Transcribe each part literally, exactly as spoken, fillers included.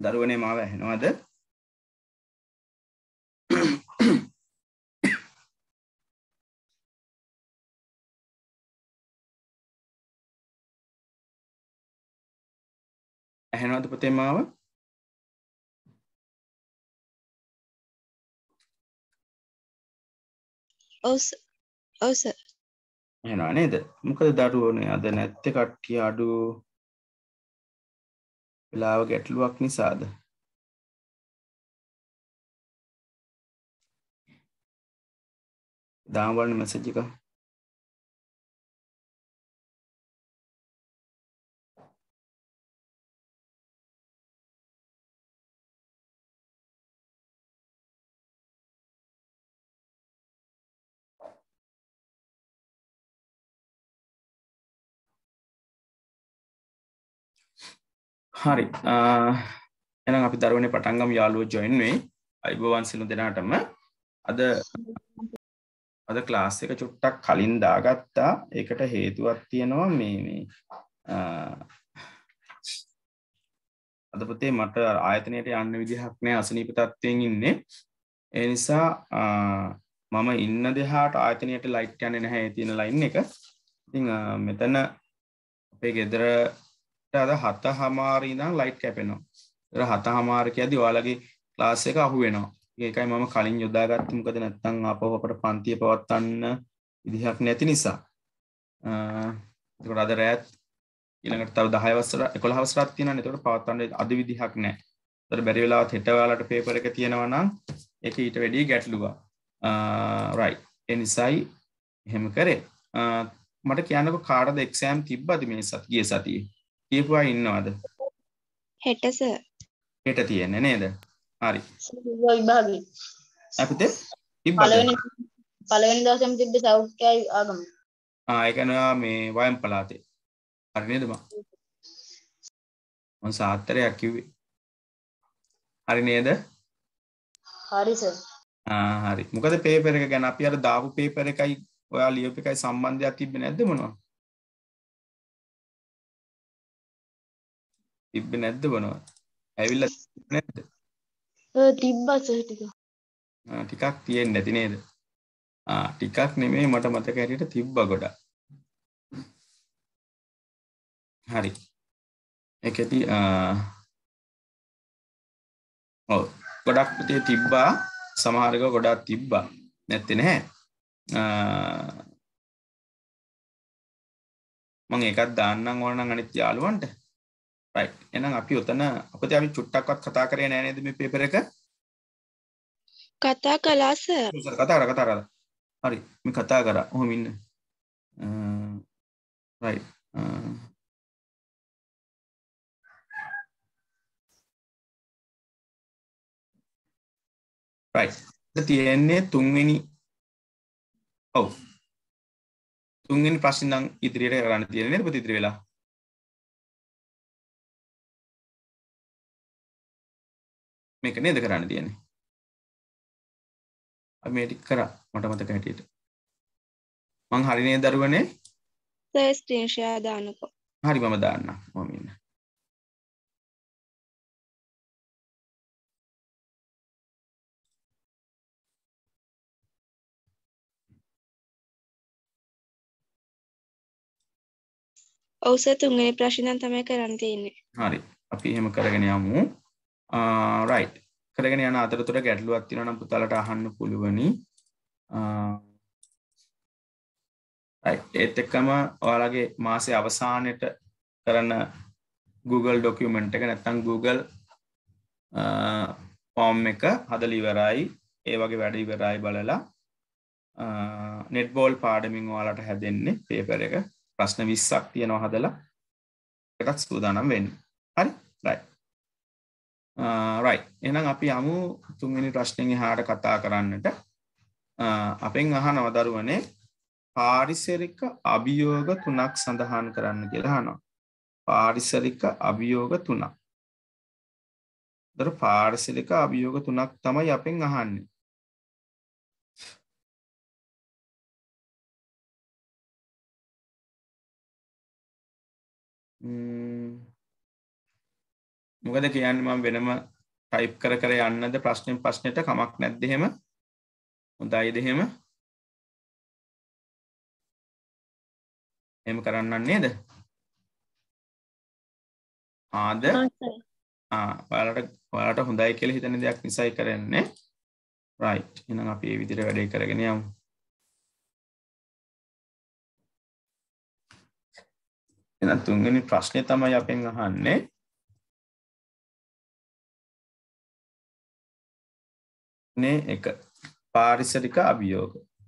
දරුවනේ මාව ඇහෙනවද? ඇහෙනවද පුතේ මාව? ඔව් ඔව් සර්. ඇහෙනව නේද? මොකද දරුවෝනේ අද නැත්තේ කට්ටිය අඩු වෙලාව ගැටලුවක් නිසාද? දාම බලන්න මැසේජ් එක. හරි. එහෙනම් අපි දරුවනේ පටන් ගමු යාළුවෝ ජොයින් වෙයි. අයිබෝවන් සියලු දෙනාටම. අද අද ක්ලාස් එක චුට්ටක් කලින් දාගත්තා. ඒකට හේතුවක් තියෙනවා මේ මේ අද පුතේ මට ආයතනයට යන්න විදිහක් නැහැ අසනීප තත්ත්වයෙන් ඉන්නේ. ඒ නිසා මම ඉන්න දෙහාට ආයතනයට ලයිට් යන්නේ නැහැ ඒ තියෙන ලයින් එක. ඉතින් මෙතන අපේ ගෙදරට අද හතමාරි ඉඳන් ලයිට් කැපෙනවා. ඒතර හතමාරි කියද්දි ඔයාලගේ ක්ලාස් එක අහු වෙනවා. ඒකයි මම කලින් යොදාගත්තේ. මොකද නැත්තම් ආපහු අපට පන්තිය පවත්වන්න විදිහක් නැති නිසා. ඒකට අද රැත් ඊළඟට තව දහය වසර එකොළහ වසරක් තියෙනවානේ. ඒකට පවත්වන්න අද විදිහක් නැහැ. ඒතර බැරි වෙලාවත් හෙට ඔයාලට පේපර් එක තියෙනවා නම් ඒක ඊට වැඩි ගැටලුවක්. රයිට්. ඒ නිසායි එහෙම කරේ. මට කියන්නකෝ කාටද එක්සෑම් තිබ්බද මේ සතියේ ගිය සතියේ? කියපුවා ඉන්නවද? හෙට සර්. හෙට තියෙන්නේ නේද? හරි. විභාගේ. අපිට තිබ්බද? පළවෙනි පළවෙනි දවසේම තිබ්බ සෞඛ්‍යයි ආගම. ආ ඒක නවා මේ වයම් පළාතේ. හරි නේද මම? මම සාත්තරයක් කිව්වේ. හරි නේද? හරි සර්. ආ හරි. මොකද පේපර් එක ගැන අපි අර දාපු පේපර් එකයි ඔයා ලියපු එකයි සම්බන්ධයක් තිබ්බේ නැද්ද මොනවා? තිබ්බේ නැද්ද මොනවා? ඇවිල්ලා නැද්ද? ඔය තිබ්බා සර් ටික. ආ ටිකක් තියෙන්නේ නැති නේද? ආ ටිකක් නෙමෙයි මට මතක හැටියට තිබ්බා ගොඩක්. හරි. ඒකෙදි ආ ඔව් ගොඩක් පුතේ තිබ්බා. සමහර එක ගොඩක් තිබ්බා. නැත්තේ නැහැ. මම ඒකත් දාන්නම් ඕන නම් අනිත් යාළුවන්ට. රයිට්. එහෙනම් අපි උතන අපිට අපි චුට්ටක්වත් කතා කරේ නෑ නේද මේ පේපර් එක? කතා කළා සර්. සර් කතා කරා කතා කරා. හරි. මේ කතා කරා. ඔහොම ඉන්න. රයිට්. රයිට්. තියෙන්නේ තුන්වෙනි ඔව් තුන්වෙනි ප්‍රශ්න නම් ඉදිරියට කරන්න තියෙන්නේ නේද පුතේ ඉදිරි වෙලා? මේක නේද කරන්න තියෙන්නේ? අපි මේ ටික කරා මට මතක හැටියට. මං හරි නේද දරුවනේ? සර් ස්ක්‍රීන් ෂෙයා දාන්නකෝ. හරි මම දාන්නම්. මම ඉන්න. ඔව් සර් තුන්වෙනි ප්‍රශ්නෙන් තමයි කරන්න තියෙන්නේ. හරි. අපි එහෙම කරගෙන යමු. රයිට්. කරගෙන යන අතරතුර ගැටලුවක් තියෙනවා නම් පුතාලට අහන්න පුළුවනි. රයිට්. ඒත් එක්කම ඔයාලගේ මාසයේ අවසානයේට කරන Google document එක නැත්නම් Google form එක හදලා ඉවරයි. ඒ වගේ වැඩ ඉවරයි බලලා netball පාඩමින් ඔයාලට හැදෙන්නේ පේපර් එක. ප්‍රශ්න විස්සක් තියෙනවා හදලා. ඒකත් සූදානම් වෙන්න. හරි? රයිට්. රයිට්. එහෙනම් අපි යමු තුන්වෙනි ප්‍රශ්නෙන් එහාට කතා කරන්නට. අපෙන් අහනවා දරුවනේ පාරිසරික අභියෝග තුනක් සඳහන් කරන්න කියලා අහනවා. පාරිසරික අභියෝග තුනක්. දර පාරිසරික අභියෝග තුනක් තමයි අපෙන් අහන්නේ. මොකද කියන්නේ මම වෙනම ටයිප් කර කර යන්නද ප්‍රශ්නෙන් ප්‍රශ්නෙට කමක් නැද්ද එහෙම? හොඳයිද එහෙම? එහෙම කරන්නන් නේද? ආද ආ ඔයාලට ඔයාලට හොඳයි කියලා හිතන දෙයක් නිසායි කරන්නේ. රයිට්. එහෙනම් අපි මේ විදිහට වැඩේ කරගෙන යමු. එහෙනම් තුන්වෙනි ප්‍රශ්නේ තමයි අපෙන් අහන්නේ. නේ එක පාරිසරික අභියෝග.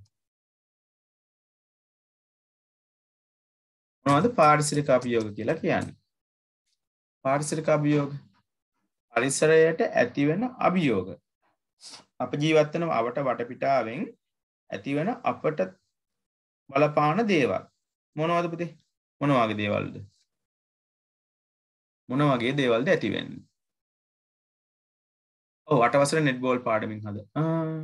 මොනවද පාරිසරික අභියෝග කියලා කියන්නේ? පාරිසරික අභියෝග පරිසරයට ඇතිවෙන අභියෝග. අප ජීවත් වෙන අවට වටපිටාවෙන් ඇතිවෙන අපට බලපාන දේවල්. මොනවද පුතේ? මොන වගේ දේවල්ද? මොන වගේ දේවල්ද ඇති වෙන්නේ? ඔව් අට වසරේ නෙට් බෝල් පාඩමින් හද. ආ.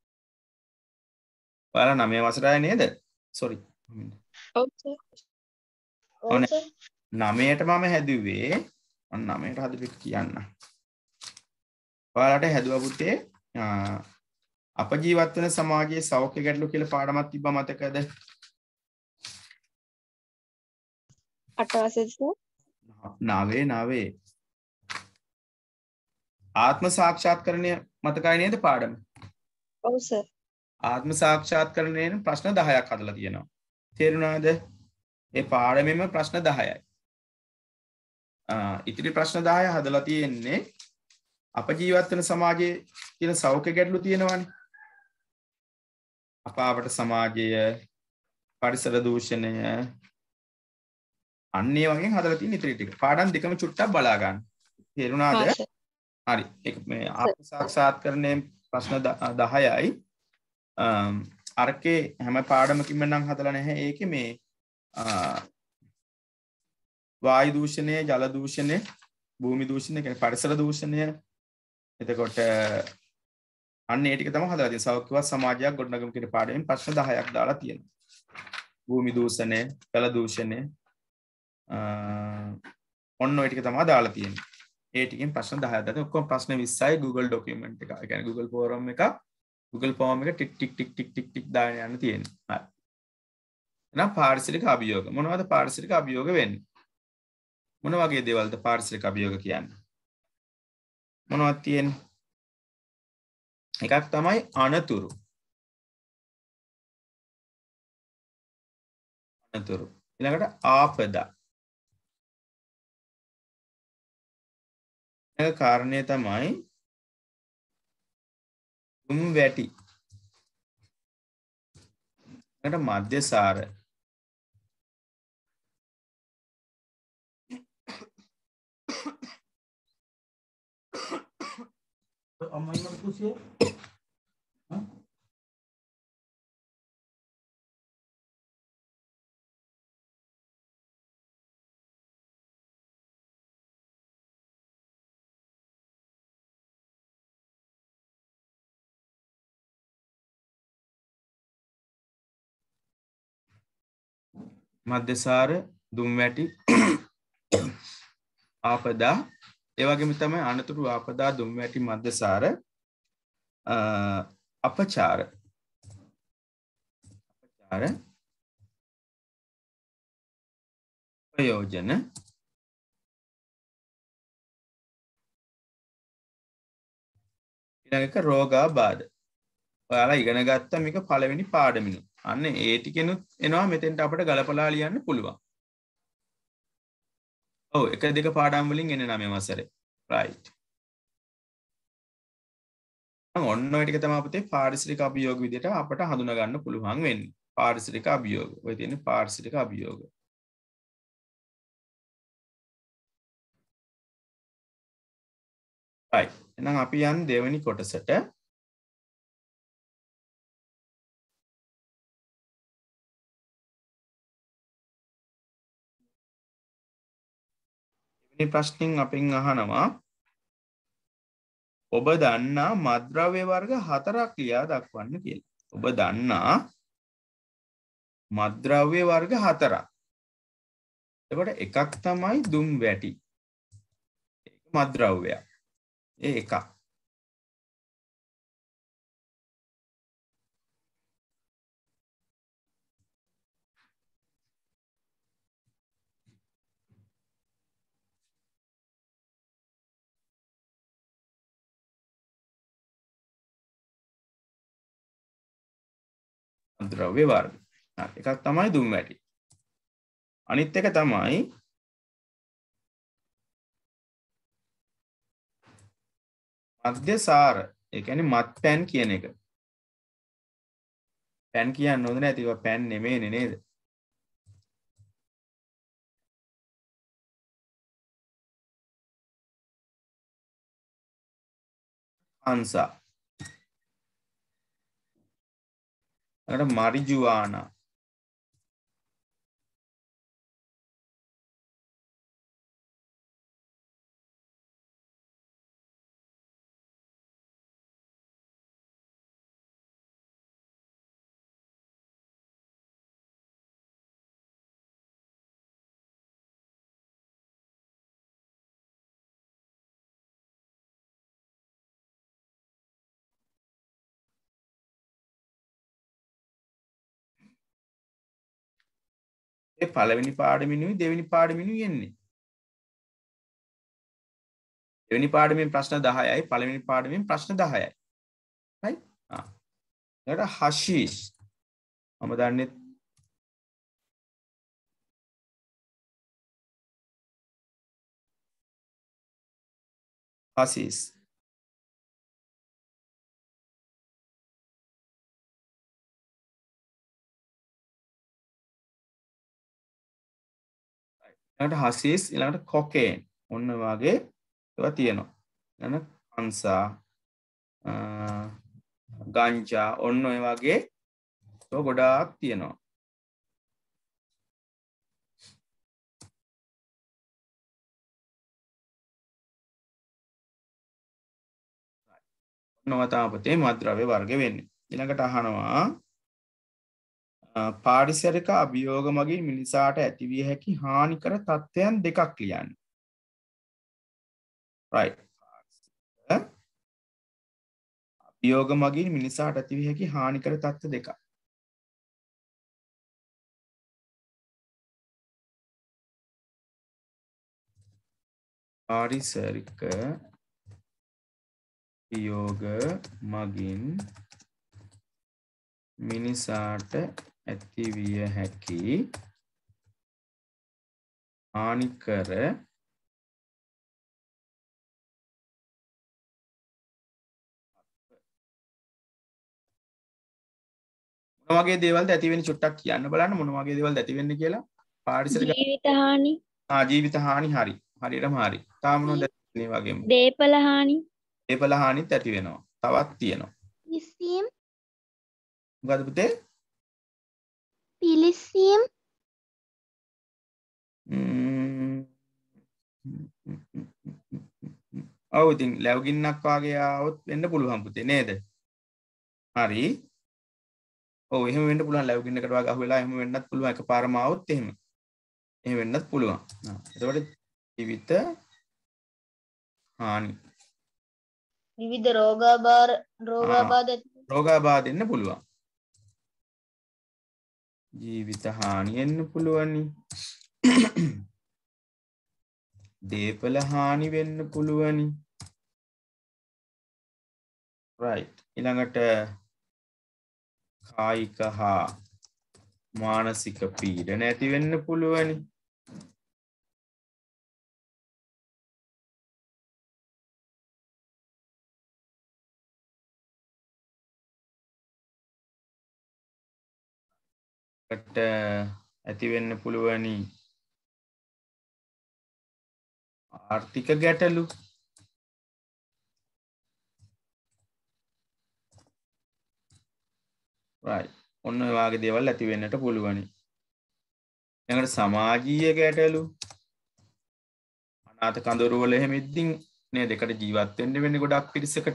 ඔයාලා නවය වසරේ නේද? සෝරි. ඔව් සර්. ඔව් සර්. නවයට මම හැදුවේ අන්න නවයට හදපු කියන්න. ඔයාලට හැදුවා පුතේ අප ජීවත් වෙන සමාජයේ සෞඛ්‍ය ගැටලු කියලා පාඩමක් තිබ්බා මතකද? අට වසරේ සර්. නවයේ නවයේ ආත්ම සාක්ෂාත්කරණය මතකයි නේද පාඩම? ඔව් සර්. ආත්ම සාක්ෂාත්කරණයෙන් ප්‍රශ්න දහයක් හදලා තියෙනවා. තේරුණාද? ඒ පාඩමෙම ප්‍රශ්න දහයයි. ආ ඉතිරි ප්‍රශ්න දහය හදලා තියෙන්නේ අප ජීවත් වෙන සමාජයේ තියෙන සෞඛ්‍ය ගැටලු තියෙනවානේ. අපාවට සමාජය, පරිසර දූෂණය අන්නේ වගේ හදලා තියෙන ඉතිරි ටික. පාඩම් දෙකම චුට්ටක් බලා ගන්න. තේරුණාද? හරි. ඒක මේ ආත්ම සාක්ෂාත්කරණයෙන් ප්‍රශ්න දහයයි. අරකේ හැම පාඩමකින්ම නම් හදලා නැහැ. ඒකේ මේ වායු දූෂණය, ජල දූෂණය, භූමි දූෂණය, කියන්නේ පරිසර දූෂණය. එතකොට අන්න ඒ ටික තමයි හදලා තියෙන්නේ. සෞඛ්‍යවත් සමාජයක් ගොඩනගමු කියන පාඩමෙන් ප්‍රශ්න දහයක් දාලා තියෙනවා. භූමි දූෂණය, ජල දූෂණය ඔන්න ඔය ටික තමයි දාලා තියෙන්නේ. ඒ ටිකෙන් ප්‍රශ්න දහයක් දාලා ඔක්කොම ප්‍රශ්න විස්සයි Google document එක. ඒ කියන්නේ Google forum එක, Google form එක ටික් ටික් ටික් ටික් ටික් ටික් දාගෙන යන්න තියෙන්නේ. හරි. එහෙනම් පාරිසරික අභියෝග. මොනවද පාරිසරික අභියෝග වෙන්නේ? මොන වගේ දේවල්ද පාරිසරික අභියෝග කියන්නේ? මොනවද තියෙන්නේ? එකක් තමයි අනතුරු. අනතුරු. ඊළඟට ආපදා. ඊළඟ කාරණය තමයි දුම් වැටි. ඊළඟට මධ්‍යසාර. අම්මා ඉන්න කුසියේ මධ්‍යසාර, දුම් වැටි, ආපදා, ඒ වගේම තමයි අනතුරු, ආපදා, දුම් වැටි, මධ්‍යසාර, අපචාර. අපචාර, ප්‍රයෝජන, ඊළඟ එක රෝගාබාධ. ඔයාලා ඉගෙන ගත්තා මේක පළවෙනි පාඩමිනු. අන්න ඒ ටිකෙනුත් එනවා මෙතෙන්ට අපිට ගලපලා ලියන්න පුළුවන්. ඔව් එක දෙක පාඩම් වලින් එන්නේ නවය වසරේ. රයිට්. ඔන්න ඔය ටික තමයි පුතේ පාරිසරික අභියෝග විදිහට අපට හඳුනා ගන්න පුළුවන් වෙන්නේ. පාරිසරික අභියෝග. ඔය තියෙන්නේ පාරිසරික අභියෝග. රයිට්. එහෙනම් අපි යන් දෙවෙනි කොටසට. මේ ප්‍රශ්نين අපෙන් අහනවා ඔබ දන්නා මත්ද්‍රව්‍ය වර්ග හතරක් ලියා දක්වන්න කියලා. ඔබ දන්නා මත්ද්‍රව්‍ය වර්ග හතරක්. එතකොට එකක් තමයි දුම් වැටි. ඒක මත්ද්‍රව්‍ය. ඒ එක. ද්‍රව්‍ය වර්ග. හරි. එකක් තමයි දුම් වැටි. අනිත් එක තමයි මධ්‍යසාර. ඒ කියන්නේ මත් පැන් කියන එක. පැන් කියන්න හොඳ නැති ඒවා පැන් නෙමෙයිනේ නේද? අංසා. අර මරිජුවානා. ඒ පළවෙනි පාඩමිනුයි දෙවෙනි පාඩමිනුයි එන්නේ. දෙවෙනි පාඩමෙන් ප්‍රශ්න දහයයි පළවෙනි පාඩමෙන් ප්‍රශ්න දහයයි. right? ආ. ඊට හෂීෂ්. මම දන්නේ හෂීෂ්. ඊළඟට හසීස් ඊළඟට කොකේන් ඔන්න වගේ ඒවා තියෙනවා. ඊළඟ අන්සා ගංජා ඔන්න ඔය වගේ ඒවා ගොඩාක් තියෙනවා. නොවතාපතේ මත්ද්‍රව්‍ය වර්ග වෙන්නේ. ඊළඟට අහනවා පාරිසරික අභියෝග මගින් මිනිසාට ඇතිවිය හැකි හානිකර තත්ත්වයන් දෙකක් ලියන්න. right. අභියෝග මගින් මිනිසාට ඇතිවිය හැකි හානිකර තත්ත්ව දෙකක්. පාරිසරික අභියෝග මගින් මිනිසාට ඇතිවිය හැකි හානිකර මොන වගේ දේවල්ද ඇති වෙන්නේ චුට්ටක් කියන්න බලන්න මොන වගේ දේවල්ද ඇති වෙන්නේ කියලා. පාරිසරික ජීවිත හානි. ආ ජීවිත හානි හරි. හරියටම හරි. තාම මොනවද මේ වගේම. දේපල හානි. දේපල හානිත් ඇති වෙනවා. තවත් තියෙනවා. පිලිස්සීම්. මොකද පුතේ? පිලිස්සීම්. ඔව් ඉතින් ලැබගින්නක් වාගේ ආවොත් වෙන්න පුළුවන් පුතේ නේද? හරි. ඔව් එහෙම වෙන්න පුළුවන් ලැබගින්නකට වගේ අහුවෙලා එහෙම වෙන්නත් පුළුවන් එකපාරම ආවොත් එහෙම. එහෙම වෙන්නත් පුළුවන්. එතකොට ජීවිත හානි. විවිධ රෝගාබාධ රෝගාබාධ රෝගාබාධ එන්න පුළුවන්. ජීවිත හානි එන්න පුළුවනි. දේපල හානි වෙන්න පුළුවනි. right. ඊළඟට කායික හා මානසික පීඩන ඇති වෙන්න පුළුවනි. කට ඇති වෙන්න පුළුවනි ආර්ථික ගැටලු. right. ඔන්න ඔය වගේ දේවල් ඇති වෙන්නට පුළුවනි. ඊළඟට සමාජීය ගැටලු. අනාථ කඳවුරු වල එහෙම ඉද්දින් නේද දෙකට ජීවත් වෙන්න වෙන්නේ ගොඩක් පිරිසකට.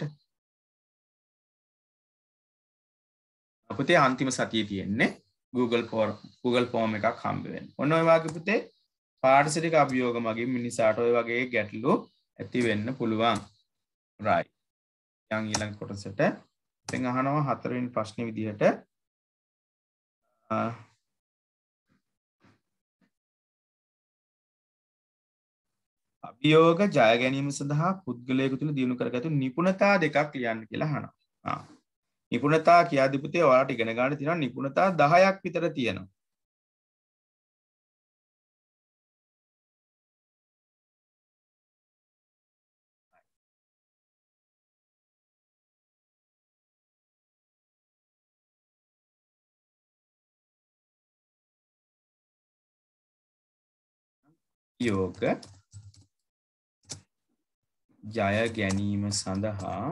අපතේ අන්තිම සතියේ තියෙන්නේ Google form Google form එකක් හම්බ වෙන්න. ඔන්න ඔය වගේ පුතේ පාරිසරික අභියෝග මගින් මිනිසාට ඔය වගේ ගැටලු ඇති වෙන්න පුළුවන්. right. යන් ඊළඟ කොටසට දැන් අහනවා හතරවෙනි ප්‍රශ්නේ විදිහට අභියෝග ජය ගැනීම සඳහා පුද්ගලයෙකු තුළ දියුණු කරගතු නිපුණතා දෙකක් ලියන්න කියලා අහනවා. ආ. නිපුණතා කියද්දී පුතේ ඔයාලට ඉගෙන ගන්න තියෙනවා නිපුණතා දහයක් විතර තියෙනවා. යෝග ජය ගැනීම සඳහා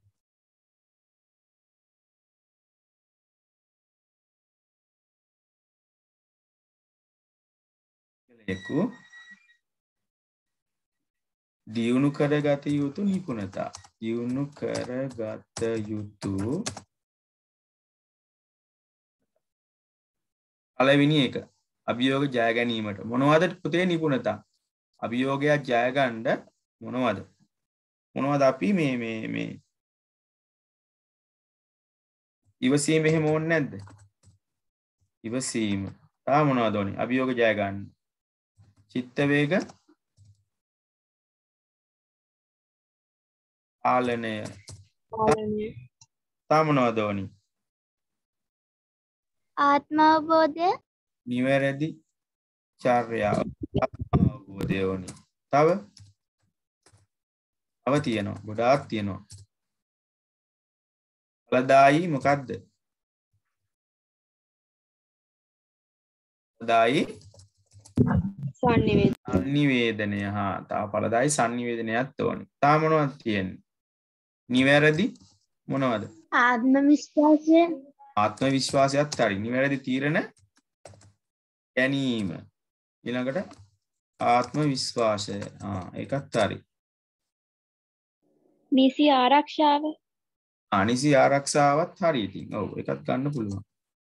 පුද්ගලයෙකු දියුණු කරගත යුතු නිපුණතා දියුණු කරගත යුතු පළවෙනි එක අභියෝග ජය ගැනීමට මොනවද පුතේ නිපුණතා අභියෝගයක් ජය ගන්න මොනවද මොනවද අපි මේ මේ මේ ඉවසීම එහෙම ඕනේ නැද්ද ඉවසීම තා මොනවද ඕනේ අභියෝග ජය ගන්න චිත්ත වේග පාලනය පාලනය තා මොනවද ඕනේ ආත්ම අවබෝධය නිවැරදි චර්යාව අවබෝධය ඕනේ තව තව තියෙනවා ගොඩාක් තියෙනවා ඵලදායි මොකද්ද ඵලදායි සංනිවේදනය සංනිවේදනය හා තා ඵලදායි සංනිවේදනයත් ඕනේ තා මොනවද තියෙන්නේ නිවැරදි මොනවද ආත්ම විශ්වාසය ආත්ම විශ්වාසයත් හරි නිවැරදි තීරණ ගැනීම ඊළඟට ආත්ම විශ්වාසය ආ ඒකත් හරි නිසි ආරක්ෂාව අනිසි ආරක්ෂාවත් හරි ඉතින් ඔව් ඒකත් ගන්න පුළුවන්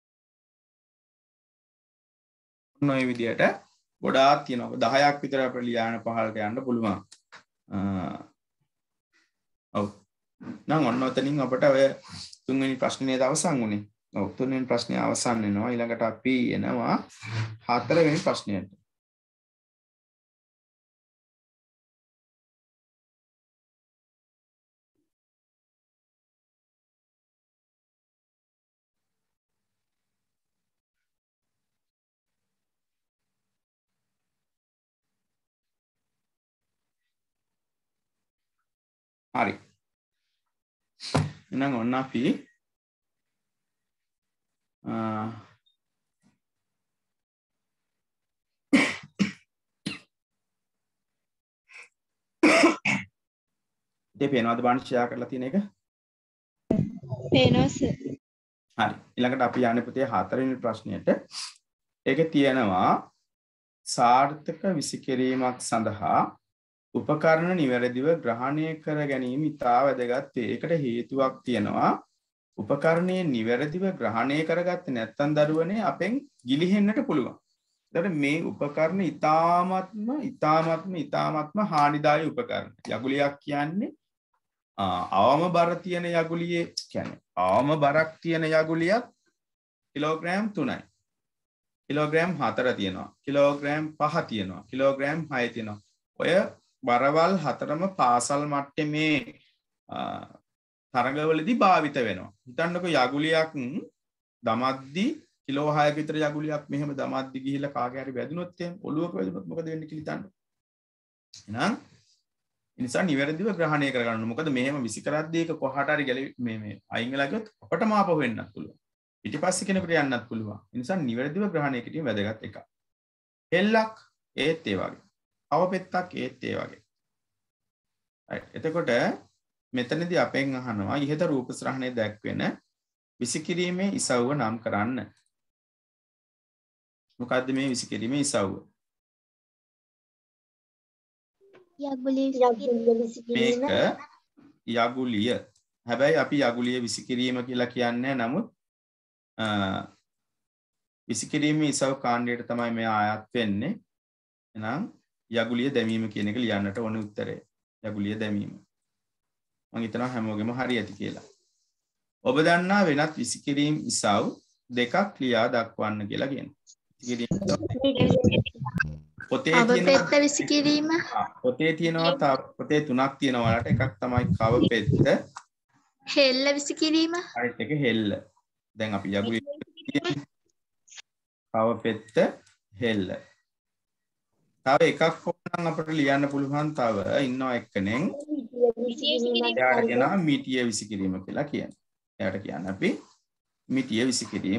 ඔන්න ඔය විදිහට ගොඩාක් තියෙනවා දහයක් විතර අපිට ලියන්න පහලට යන්න පුළුවන් ඔව් නම් ඔන්න ඔතනින් අපිට ඔය තුන්වෙනි ප්‍රශ්නේ අවසන් වුණේ ඔව් තුන්වෙනි ප්‍රශ්නේ අවසන් වෙනවා ඊළඟට අපි එනවා හතරවෙනි ප්‍රශ්නයට හරි එහෙනම් ඔන්න අපි ඉතින් පේනවද බාන්න ෂෙයා කරලා තියෙන එක පේනවා සර් හරි ඊළඟට අපි යන්නේ පුතේ හතරවෙනි ප්‍රශ්නයට ඒකේ තියෙනවා සාර්ථක විසිකිරීමක් සඳහා උපකරණ නිවැරදිව ග්‍රහණය කර ගැනීම ඉතා වැදගත් වේ. ඒකට හේතුවක් තියෙනවා. උපකරණයේ නිවැරදිව ග්‍රහණය කරගත්තේ නැත්නම් දරුවනේ අපෙන් ගිලිහෙන්නට පුළුවන්. එතකොට මේ උපකරණ ඉතාමත්ම ඉතාමත්ම ඉතාමත්ම හානිදායී උපකරණ. යගුලියක් කියන්නේ අවම බර තියෙන යගුලියේ කියන්නේ අවම බරක් තියෙන යගුලියක් කිලෝග්‍රෑම් තුනයි. කිලෝග්‍රෑම් හතර තියෙනවා. කිලෝග්‍රෑම් පහ තියෙනවා. කිලෝග්‍රෑම් හය තියෙනවා. ඔය බරවල් හතරම පාසල් මට්ටමේ තරඟවලදී භාවිත වෙනවා. හිතන්නකෝ යගුලියක් දමද්දි කිලෝ හයක විතර යගුලියක් මෙහෙම දමද්දි ගිහිල්ලා කාගේ හරි වැදුනොත් එහෙම ඔලුවක වැදුනොත් මොකද වෙන්නේ කියලා හිතන්න. එහෙනම් ඒ නිසා නිවැරදිව ග්‍රහණය කරගන්න. මොකද මෙහෙම විසි කරද්දී ඒක කොහාට හරි ගැලි මේ මේ අයින් වෙලා ගියොත් අපටම ආපහු වෙන්නත් පුළුවන්. පිටිපස්සේ කෙනෙකුට යන්නත් පුළුවන්. ඒ නිසා නිවැරදිව ග්‍රහණය කිරීම වැදගත් එකක්. හෙල්ලක් ඒත් ඒ වගේ. අවපෙත්තක් ඒත් ඒ වගේ. right. එතකොට මෙතනදී අපෙන් අහනවා ඉහත රූප ශ්‍රහණය දැක්වෙන විසිකිරීමේ ඉසව්ව නම් කරන්න. මොකද්ද මේ විසිකිරීමේ ඉසව්ව? යගුලිය විසිකිරීම. මේක යගුලිය. හැබැයි අපි යගුලිය විසිකිරීම කියලා කියන්නේ නමුත් විසිකිරීමේ ඉසව් කාණ්ඩයට තමයි මේ ආයත් වෙන්නේ. එහෙනම් යගුලිය දැමීම කියන එක ලියන්නට ඕනේ උත්තරේ. යගුලිය දැමීම. මම හිතනවා හැමෝගෙම හරි ඇති කියලා. ඔබ දන්නා වෙනත් විසිකිරීම් ඉසව් දෙකක් ලියා දක්වන්න කියලා කියනවා. පොතේ කවපෙත්ත විසිකිරීම පොතේ තියෙනවා පොතේ තුනක් තියෙනවා වලට එකක් තමයි කවපෙත්ත හෙල්ල විසිකිරීම අනිත් එක හෙල්ල. දැන් අපි යගුලිය කවපෙත්ත හෙල්ල. තව එකක් ඕනනම් අපිට ලියන්න පුළුවන් තව ඉන්නවා එක්කෙනෙක්. එයාට කියනවා මිටිය විසිකිරීම කියලා කියන්නේ. එයාට කියන්නේ අපි මිටිය විසිකිරීම.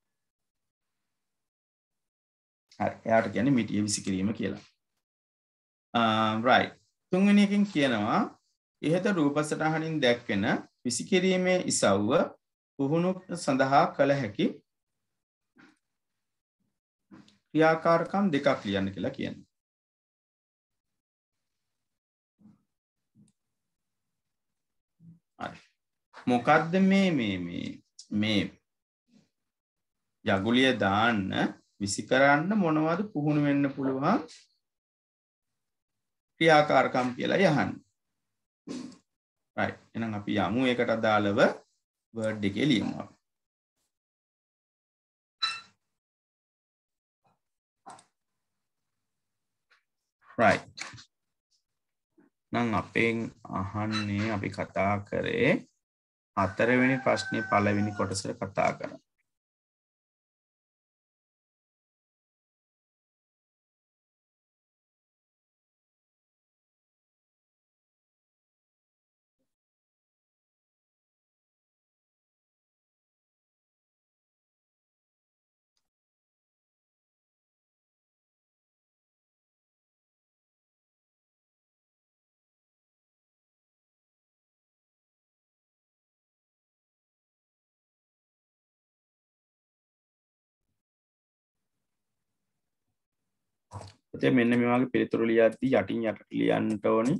හරි. එයාට කියන්නේ මිටිය විසිකිරීම කියලා. ආ right. තුන්වෙනි එකෙන් කියනවා ඉහත රූප සටහනින් දැක්වෙන විසිකිරීමේ ඉසව්ව පුහුණු සඳහා කළ හැකි ක්‍රියාකාරකම් දෙකක් ලියන්න කියලා කියනවා. හරි. මොකද්ද මේ මේ මේ මේ යගුලිය දාන්න විසි කරන්න මොනවද පුහුණු වෙන්න පුළුවන් ක්‍රියාකාරකම් කියලා යහන්න. right. එහෙනම් අපි යමු ඒකට අදාළව වර්ඩ් එකේ ලියමු අපි. right. නම් අපෙන් අහන්නේ අපි කතා කරේ හතරවෙනි ප්‍රශ්නේ පළවෙනි කොටසට කතා කරා. එතෙ මෙන්න මේ වගේ පිළිතුරු ලියද්දී යටින් යටට ලියන්න ඕනි.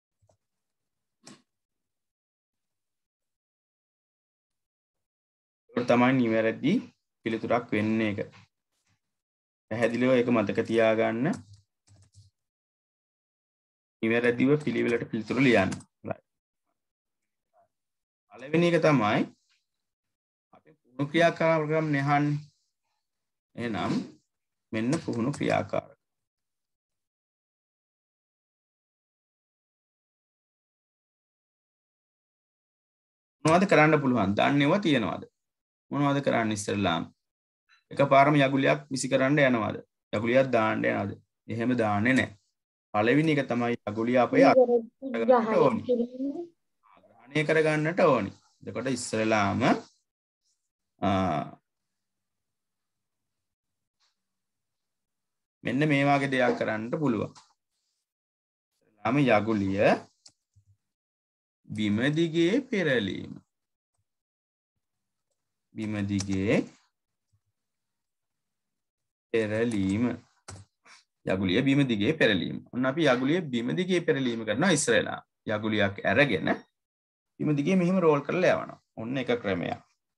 ඒක තමයි නිවැරදි පිළිතුරක් වෙන්නේ එක. පැහැදිලිව ඒක මතක තියාගන්න. නිවැරදිව පිළිවෙලට පිළිතුරු ලියන්න. පළවෙනි එක තමයි අපි පුහුණු ක්‍රියාකාරකම් නහන්නේ. එහෙනම් මෙන්න පුහුණු ක්‍රියාකාරකම්. මොනවද කරන්න පුළුවන්? දන්නේව තියනවාද? මොනවද කරන්න ඉස්සෙල්ලාම? එකපාරම යගුලියක් විසි කරන්න යනවාද? යගුලියක් දාන්න යනවාද? එහෙම දාන්නේ නැහැ. පළවෙනි එක තමයි යගුලිය අපේ ග්‍රහණය කරගන්නට ඕනි. එතකොට ඉස්සෙල්ලාම මෙන්න මේ වගේ දෙයක් කරන්න පුළුවන්. ඉස්සෙල්ලාම යගුලිය බිම දිගේ පෙරලීම. බිම දිගේ පෙරලීම. යගුලිය බිම දිගේ පෙරලීම. ඔන්න අපි යගුලිය බිම දිගේ පෙරලීම කරනවා ඉස්සරලා. යගුලියක් අරගෙන බිම දිගේ මෙහෙම රෝල් කරලා යවනවා. ඔන්න එක ක්‍රමයක්.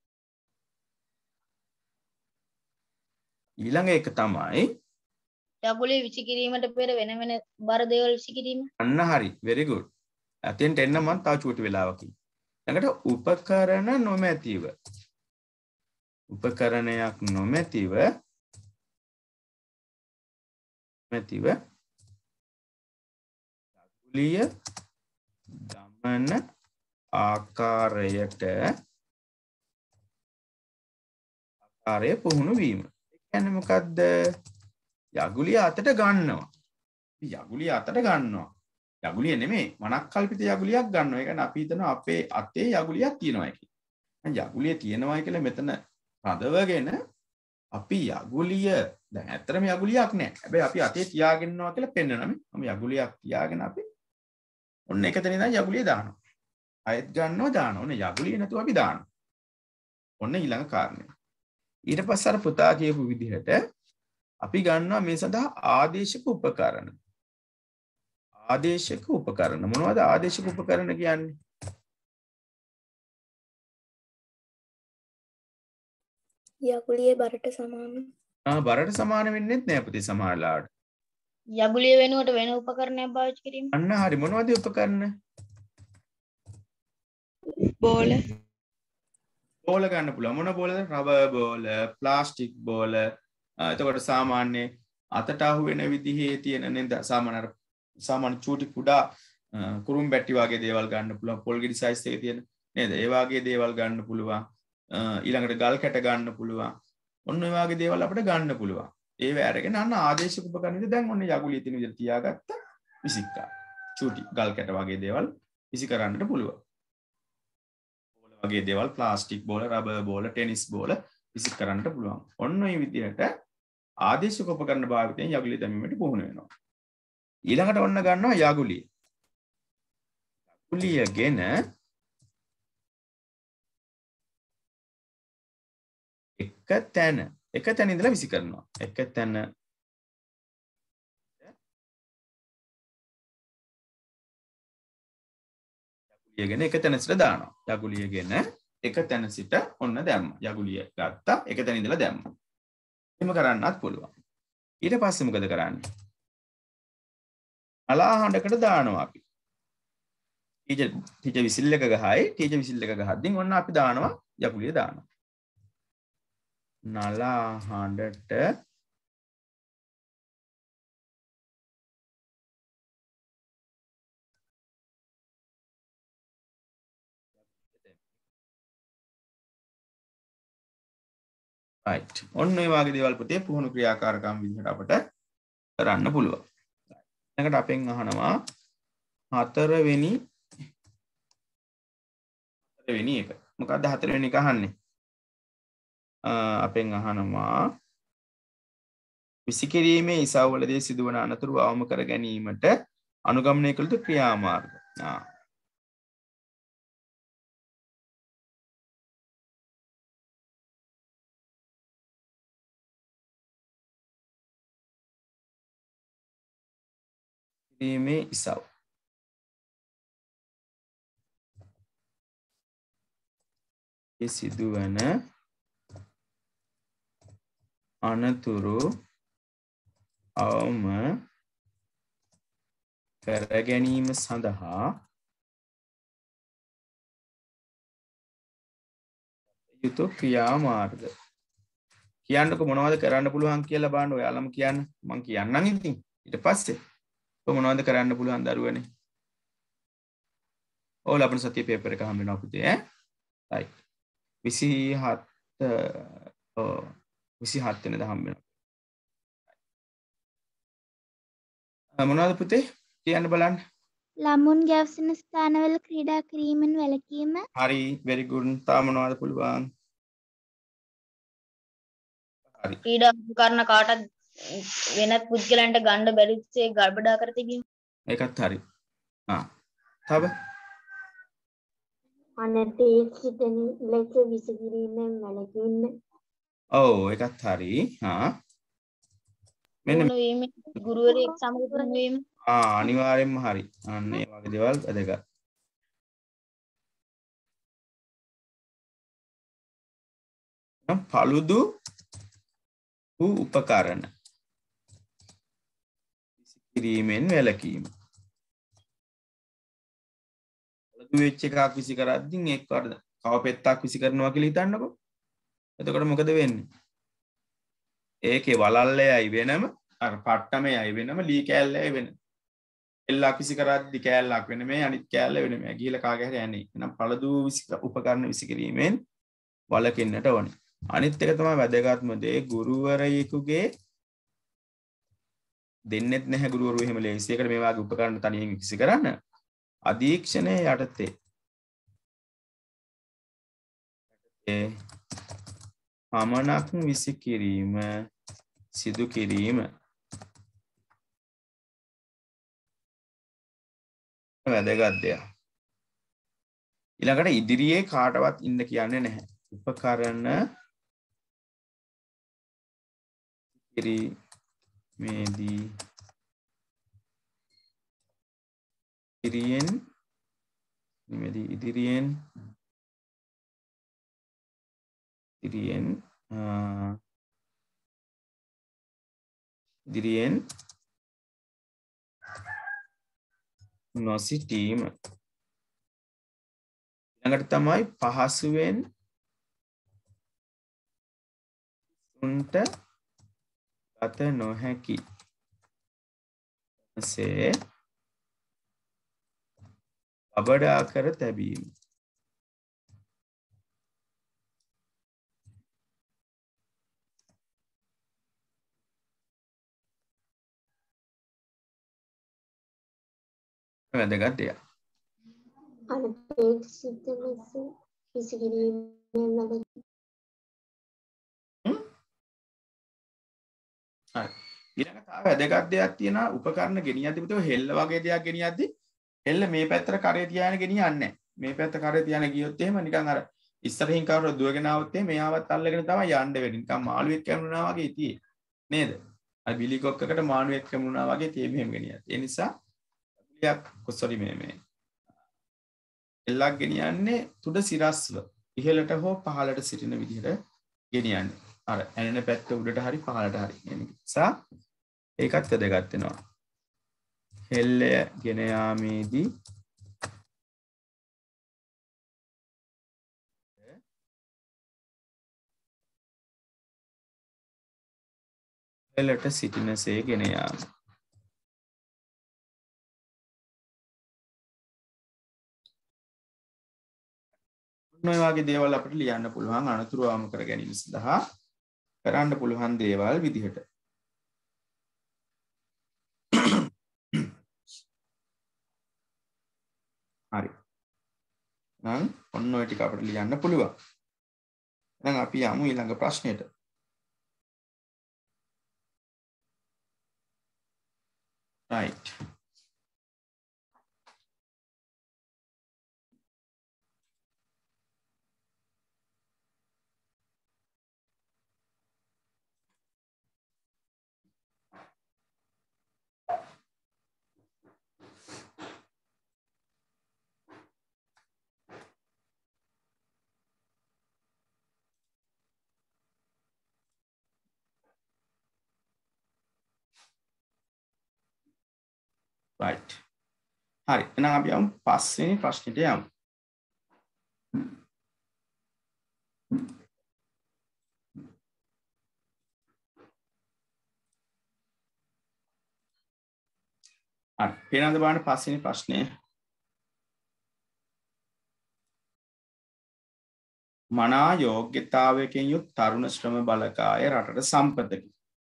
ඊළඟ එක තමයි යගුලිය විසිකිරීමට පෙර වෙන වෙන බර දේවල් විසිකිරීම. අන්න හරි. very good. අතෙන්ට එන්න මම තව චූටි වෙලාවකින්. ළඟට උපකරණ නොමැතිව උපකරණයක් නොමැතිව මැතිව යගුලිය දමන ආකාරයට ආකාරය පුහුණු වීම. ඒ කියන්නේ මොකද්ද? යගුලිය අතට ගන්නවා. යගුලිය අතට ගන්නවා. යගුලිය නෙමෙයි මනක් කල්පිත යගුලියක් ගන්නවා. ඒ කියන්නේ අපි හිතනවා අපේ අතේ යගුලියක් තියෙනවා කියලා. යගුලිය තියෙනවා කියලා මෙතන රඳවගෙන අපි යගුලිය දැන් ඇත්තටම යගුලියක් නෑ. හැබැයි අපි අතේ තියාගෙන ඉන්නවා කියලා පෙන්වනවා මේ. මම යගුලියක් තියාගෙන අපි ඔන්න එක තැන ඉඳන් යගුලිය දානවා. ආයෙත් ගන්නවා දානවා. ඔන්න යගුලිය නැතුව අපි දානවා. ඔන්න ඊළඟ කාරණය. ඊට පස්සේ අර පුතා කියපු විදිහට අපි ගන්නවා මේ සඳහා ආදේශක උපකරණ. ආදේශක උපකරණ මොනවද ආදේශක උපකරණ කියන්නේ? යකුලියේ බරට සමාන. ආ බරට සමාන වෙන්නේ නැහැ පුතේ සමහරලාට. යගුලිය වෙනුවට වෙන උපකරණයක් පාවිච්චි කිරීම. අන්න හරි මොනවද උපකරණ? බෝල බෝල ගන්න පුළුවන්. මොන බෝලද? Rubber බෝල, plastic බෝල. එතකොට සාමාන්‍ය අතට අහු වෙන විදිහේ තියෙන නේද? සාමාන්‍ය අර සාමාන්‍ය චූටි කුඩා කුරුම් බැටි වගේ දේවල් ගන්න පුළුවන්. පොල් ගෙඩි සයිස් එකේ තියෙන නේද? ඒ වගේ දේවල් ගන්න පුළුවන්. ඊළඟට ගල් කැට ගන්න පුළුවන්. ඔන්න ඔය වගේ දේවල් අපිට ගන්න පුළුවන්. ඒව අරගෙන අන්න ආදේශික උපකරණ විදිහට දැන් ඔන්න යගුලිය තියෙන විදිහට තියාගත්ත විසිකා. චූටි ගල් කැට වගේ දේවල් විසි කරන්නට පුළුවන්. බෝල වගේ දේවල් ප්ලාස්ටික් බෝල, රබර් බෝල, ටෙනිස් බෝල විසි කරන්නට පුළුවන්. ඔන්න ඔය විදිහට ආදේශික උපකරණ භාවිතයෙන් යගුලිය දැමීමට පුහුණු වෙනවා. ඊළඟට ඔන්න ගන්නවා යගුලිය. යගුලියගෙන එක තැන එක තැන ඉඳලා විසි කරනවා. එක තැන යගුලියගෙන එක තැන සිට දානවා. යගුලියගෙන එක තැන සිට ඔන්න දැම්මා. යගුලිය ගත්තා. එක තැන ඉඳලා දැම්මා. එහෙම කරන්නත් පුළුවන්. ඊට පස්සේ මොකද කරන්නේ? අලාහඬකට දානවා අපි. ටීචර් ටීචර් විසිල් එක ගහයි. ටීචර් විසිල් එක ගහද්දී ඔන්න අපි දානවා යගුලිය දානවා. නලාහඬට right. ඔන්න ඔය වගේ දේවල් පුතේ පුහුණු ක්‍රියාකාරකම් විදිහට අපිට කරන්න පුළුවන්. ඊළඟට අපෙන් අහනවා හතරවෙනි හතරවෙනි එක. මොකක්ද හතරවෙනි එක අහන්නේ? අපෙන් අහනවා විසිකිරීමේ ඉසව්වලදී සිදුවන අනතුරු අවම කර ගැනීමට අනුගමනය කළ යුතු ක්‍රියාමාර්ග. ආ විසිකිරීමේ ඉසව් ඒ සිදුවන අනතුරු අවම කර ගැනීම සඳහා යුතු ක්‍රියාමාර්ග. කියන්නකො මොනවද කරන්න පුළුවන් කියලා බලන්න. ඔයාලම කියන්න. මම කියන්නම් ඉතින්. ඊට පස්සේ ඔය මොනවද කරන්න පුළුවන් දරුවනේ? ඔය ලබන සතියේ පේපර් එක හම්බ වෙනවා පුතේ ඈ. right. විසිහත ඔව් විසිහත වෙනිදා හම්බ වෙනවා. මොනවද පුතේ කියන්න බලන්න. ළමුන් ගැවසෙන ස්ථානවල ක්‍රීඩා කිරීමෙන් වැළකීම. හරි very good. තා මොනවද පුළුවන්? හරි. ක්‍රීඩා උපකරණ කාටත් වෙනත් පුද්ගලයන්ට ගන්න බැරිසේ ගබඩා කර තිබීම. ඒකත් හරි. ආ. තව අනපේක්ෂිත ලෙස විසිකිරීමෙන් වැළකීම. ඔව් ඒකත් හරි. ආ. මෙන්න පුහුණු වීම ගුරුවරයෙක් සමග පුහුණු වීම. ආ අනිවාර්යෙන්ම හරි. අන්න ඒ වගේ දේවල් වැදගත්. නම් paludu වූ උපකරණ විසිකිරීමෙන් වැළකීම. paludu වෙච්ච එකක් විසි කරද්දී එක්වර කව පෙත්තක් විසි කරනවා කියලා හිතන්නකෝ. එතකොට මොකද වෙන්නේ? ඒකේ වලල්ලයයි වෙනම අර පට්ටමයයි වෙනම ලී කෑල්ලයි වෙනම. එල්ලක් විසි කරද්දී කෑල්ලක් වෙන මේ අනිත් කෑල්ල වෙන මේ ගිහලා කාගේ හරි යන්නේ. එහෙනම් paludu උපකරණ විසිකිරීමෙන් වළකින්නට ඕනේ. අනිත් එක තමයි වැදගත්ම දේ ගුරුවරයෙකුගේ දෙන්නෙත් නැහැ ගුරුවරු එහෙම ලේසියකට මේ වගේ උපකරණ තනියෙන් විසි කරන්න. අධීක්ෂණය යටතේ ඒ පමණක් විසි කිරීම සිදු කිරීම වැදගත් දෙයක්. ඊළඟට ඉදිරියේ කාටවත් ඉන්න කියන්නේ නැහැ. උපකරණ කිරීමේදී ඉදිරියෙන් නිමෙදී ඉදිරියෙන් ඉදිරියෙන් ඉදිරියෙන් නොසිටීම. ඊළඟට තමයි පහසුවෙන් උන්ට ගත නොහැකි. සේ අබඩා කර තැබීම. වැදගත් දෙයක්. අනපේක්ෂිත ලෙස විසිකිරීමෙන් වැළකීම. හරි. ඊළඟට තව වැදගත් දෙයක් තියෙනවා උපකරණ ගෙනියද්දි පුතේ හෙල්ල වගේ දෙයක් ගෙනියද්දි හෙල්ල මේ පැත්තට කරේ තියාගෙන ගෙනියන්නේ නැහැ. මේ පැත්ත කරේ තියාගෙන ගියොත් එහෙම නිකන් අර ඉස්සරහින් කවුරු දුවගෙන ආවොත් එහෙම මෙයාවත් අල්ලගෙන තමයි යන්න වෙන්නේ. නිකන් මාළුවෙක් කැමුණා වගේ තියෙන්නේ. නේද? අර බිලි කොක්කකට මාළුවෙක් කැමුණා වගේ තියෙ මෙහෙම ගෙනියත්. ඒ නිසා යක් කොසරි මේ මේ එල්ලක් ගෙනියන්නේ තුඩ සිරස්ව ඉහළට හෝ පහළට සිටින විදිහට ගෙනියන්නේ. අර ඇනෙන පැත්ත උඩට හරි පහළට හරි. ඒ නිසා ඒකත් වැදගත් වෙනවා. හෙල්ලය ගෙන යාමේදී හෙලට සිටිනසේ ගෙන යාම. ඔය වගේ දේවල් අපිට ලියන්න පුළුවන් අනතුරු අවම කර ගැනීම සඳහා කරන්න පුළුවන් දේවල් විදිහට. හරි. නම් ඔන්න ඔය ටික අපිට ලියන්න පුළුවන්. එහෙනම් අපි යමු ඊළඟ ප්‍රශ්නෙට. right. right. හරි. එහෙනම් අපි යමු පස්වෙනි ප්‍රශ්නෙට යමු. හරි. පේනවද බලන්න පස්වෙනි ප්‍රශ්නේ? මනා යෝග්‍යතාවයකින් යුත් තරුණ ශ්‍රම බලකාය රටට සම්පතකි.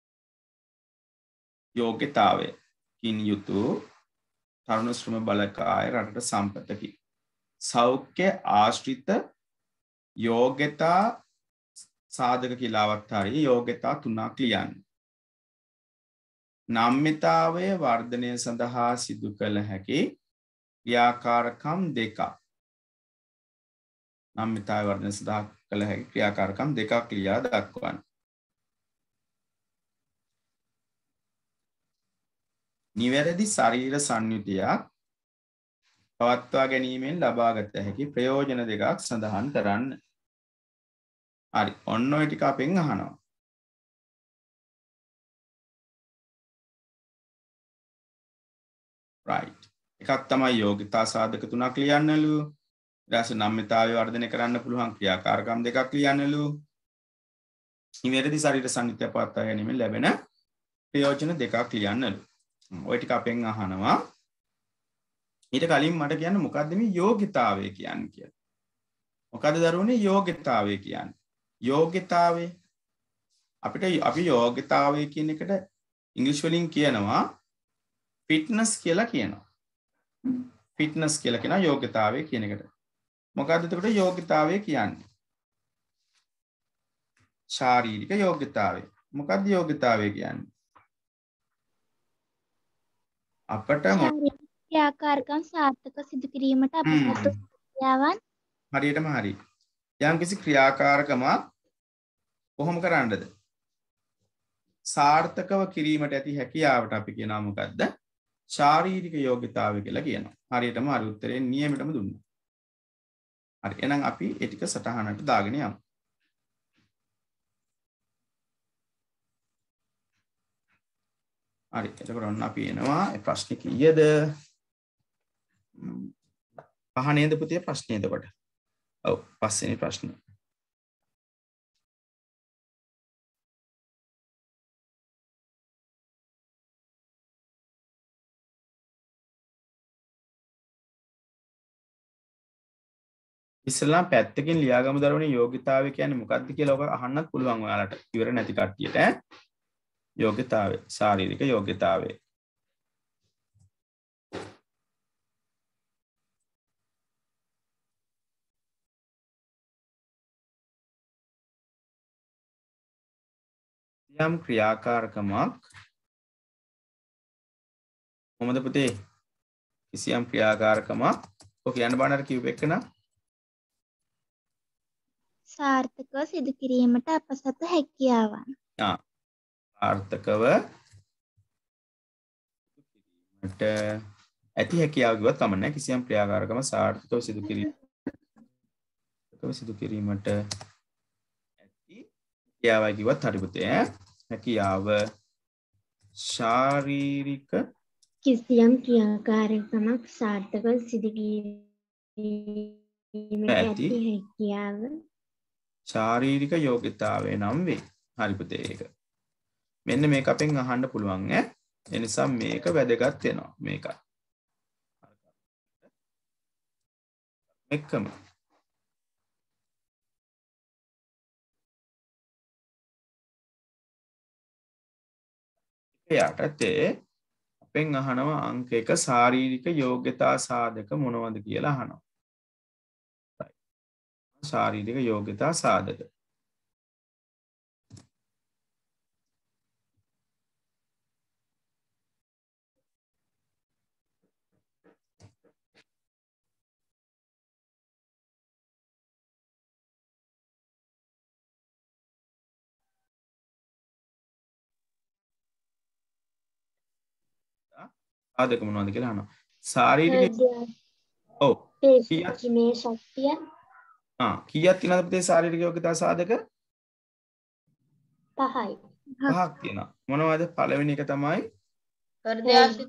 යෝග්‍යතාවයකින් යුතු තරුණ ශ්‍රම බලකාය රටට සම්පතකි. සෞඛ්‍ය ආශ්‍රිත යෝග්‍යතා සාධක කියලාවත් හරි යෝග්‍යතා තුනක් ලියන්න. නම්‍යතාවය වර්ධනය සඳහා සිදු කළ හැකි ක්‍රියාකාරකම් දෙකක්. නම්‍යතාවය වර්ධනය සඳහා කළ හැකි ක්‍රියාකාරකම් දෙකක් ලියා දක්වන්න. නිවැරදි ශරීර සංයුතියක් පවත්වා ගැනීමෙන් ලබාගත හැකි ප්‍රයෝජන දෙකක් සඳහන් කරන්න. හරි. ඔන්න ඔය ටික අපෙන් අහනවා. right. එකක් තමයි යෝග්‍යතා සාධක තුනක් ලියන්නලු. ඊට පස්සේ නම්‍යතාවය වර්ධනය කරන්න පුළුවන් ක්‍රියාකාරකම් දෙකක් ලියන්නලු. නිවැරදි ශරීර සංයුතිය පවත්වා ගැනීමෙන් ලැබෙන ප්‍රයෝජන දෙකක් ලියන්නලු. ඔය ටික අපෙන් අහනවා. ඊට කලින් මට කියන්න මොකද්ද මේ යෝග්‍යතාවය කියන්නේ කියලා. මොකද්ද දරුවනේ යෝග්‍යතාවය කියන්නේ? යෝග්‍යතාවය අපිට අපි යෝග්‍යතාවය කියන එකට ඉංග්‍රීසි වලින් කියනවා ෆිට්නස් කියලා කියනවා. ෆිට්නස් කියලා කියනවා යෝග්‍යතාවය කියන එකට. මොකද්ද එතකොට යෝග්‍යතාවය කියන්නේ? ශාරීරික යෝග්‍යතාවය. මොකද්ද යෝග්‍යතාවය කියන්නේ? අපට ක්‍රියාකාරකම් සාර්ථක සිදු කිරීමට අපහසු ක්‍රියාවන් හරියටම හරි. යම්කිසි ක්‍රියාකාරකමක් කොහොම කරන්නද? සාර්ථකව කිරීමට ඇති හැකියාවට අපි කියනවා මොකද්ද? ශාරීරික යෝග්‍යතාවය කියලා කියනවා. හරියටම හරි උත්තරේ නියමෙටම දුන්නා. හරි. එහෙනම් අපි ඒ ටික සටහනට දාගෙන යමු. හරි. එතකොට ඔන්න අපි එනවා ඒ ප්‍රශ්නේ කීයද? පහ නේද පුතේ ප්‍රශ්නේ එතකොට? ඔව් පස්වෙනි ප්‍රශ්නේ. ඉස්සෙල්ලා පැත්තකින් ලියාගමු දරුවනේ යෝග්‍යතාවය කියන්නේ මොකක්ද කියලා ඔක අහන්නත් පුළුවන් ඔයාලට. ඉවර නැති කට්ටියට ඈ. යෝග්‍යතාවය, ශාරීරික යෝග්‍යතාවය. යම් ක්‍රියාකාරකමක් මොකද පුතේ? කිසියම් ක්‍රියාකාරකමක් ඔක කියන්න බානර කිව්ව එකන සාර්ථකව සිදු කිරීමට අප සතු හැකියාවන්. ආ සාර්ථකව කිරීමට ඇති හැකියාව කිව්වත් කමක් නැහැ. කිසියම් ක්‍රියාකාරකම සාර්ථකව සිදු කිරීමට සිදු කිරීමට ඇති හැකියාවයි කිව්වත් හරි පුතේ ඈ. හැකියාව ශාරීරික කිසියම් ක්‍රියාකාරකමක් සාර්ථකව සිදු කිරීමට ඇති හැකියාව ශාරීරික යෝග්‍යතාවය නම් වේ. හරි පුතේ ඒක. මෙන්න මේක අපෙන් අහන්න පුළුවන් ඈ. ඒ නිසා මේක වැදගත් වෙනවා මේක. එක්කම යටතේ අපෙන් අහනවා අංක එක ශාරීරික යෝග්‍යතා සාධක මොනවද කියලා අහනවා. ශාරීරික යෝග්‍යතා සාධක. සාධක මොනවද කියලා අහනවා. ශාරීරික ඔව් පේශීමේ ශක්තිය ආ කීයක් තියෙනවද පුතේ ශාරීරික යෝග්‍යතා සාධක? පහයි. පහක් තියෙනවා. මොනවද? පළවෙනි එක තමයි හෘදයාශ්‍රිත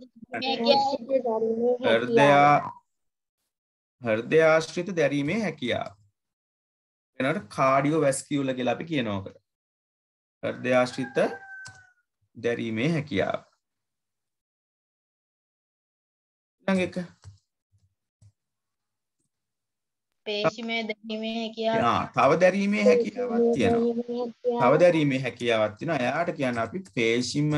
හෘදය හෘදයාශ්‍රිත දැරීමේ හැකියාව. එනකොට කාඩියෝවැස්කියුලර් කියලා අපි කියනවා ඔකට. හෘදයාශ්‍රිත දැරීමේ හැකියාව. ඊළඟ එක පේශිමේ දැරීමේ හැකියාව. ආ තව දැරීමේ හැකියාවක් තියෙනවා. තව දැරීමේ හැකියාවක් තියෙනවා. එයාට කියන්නේ අපි පේශිමය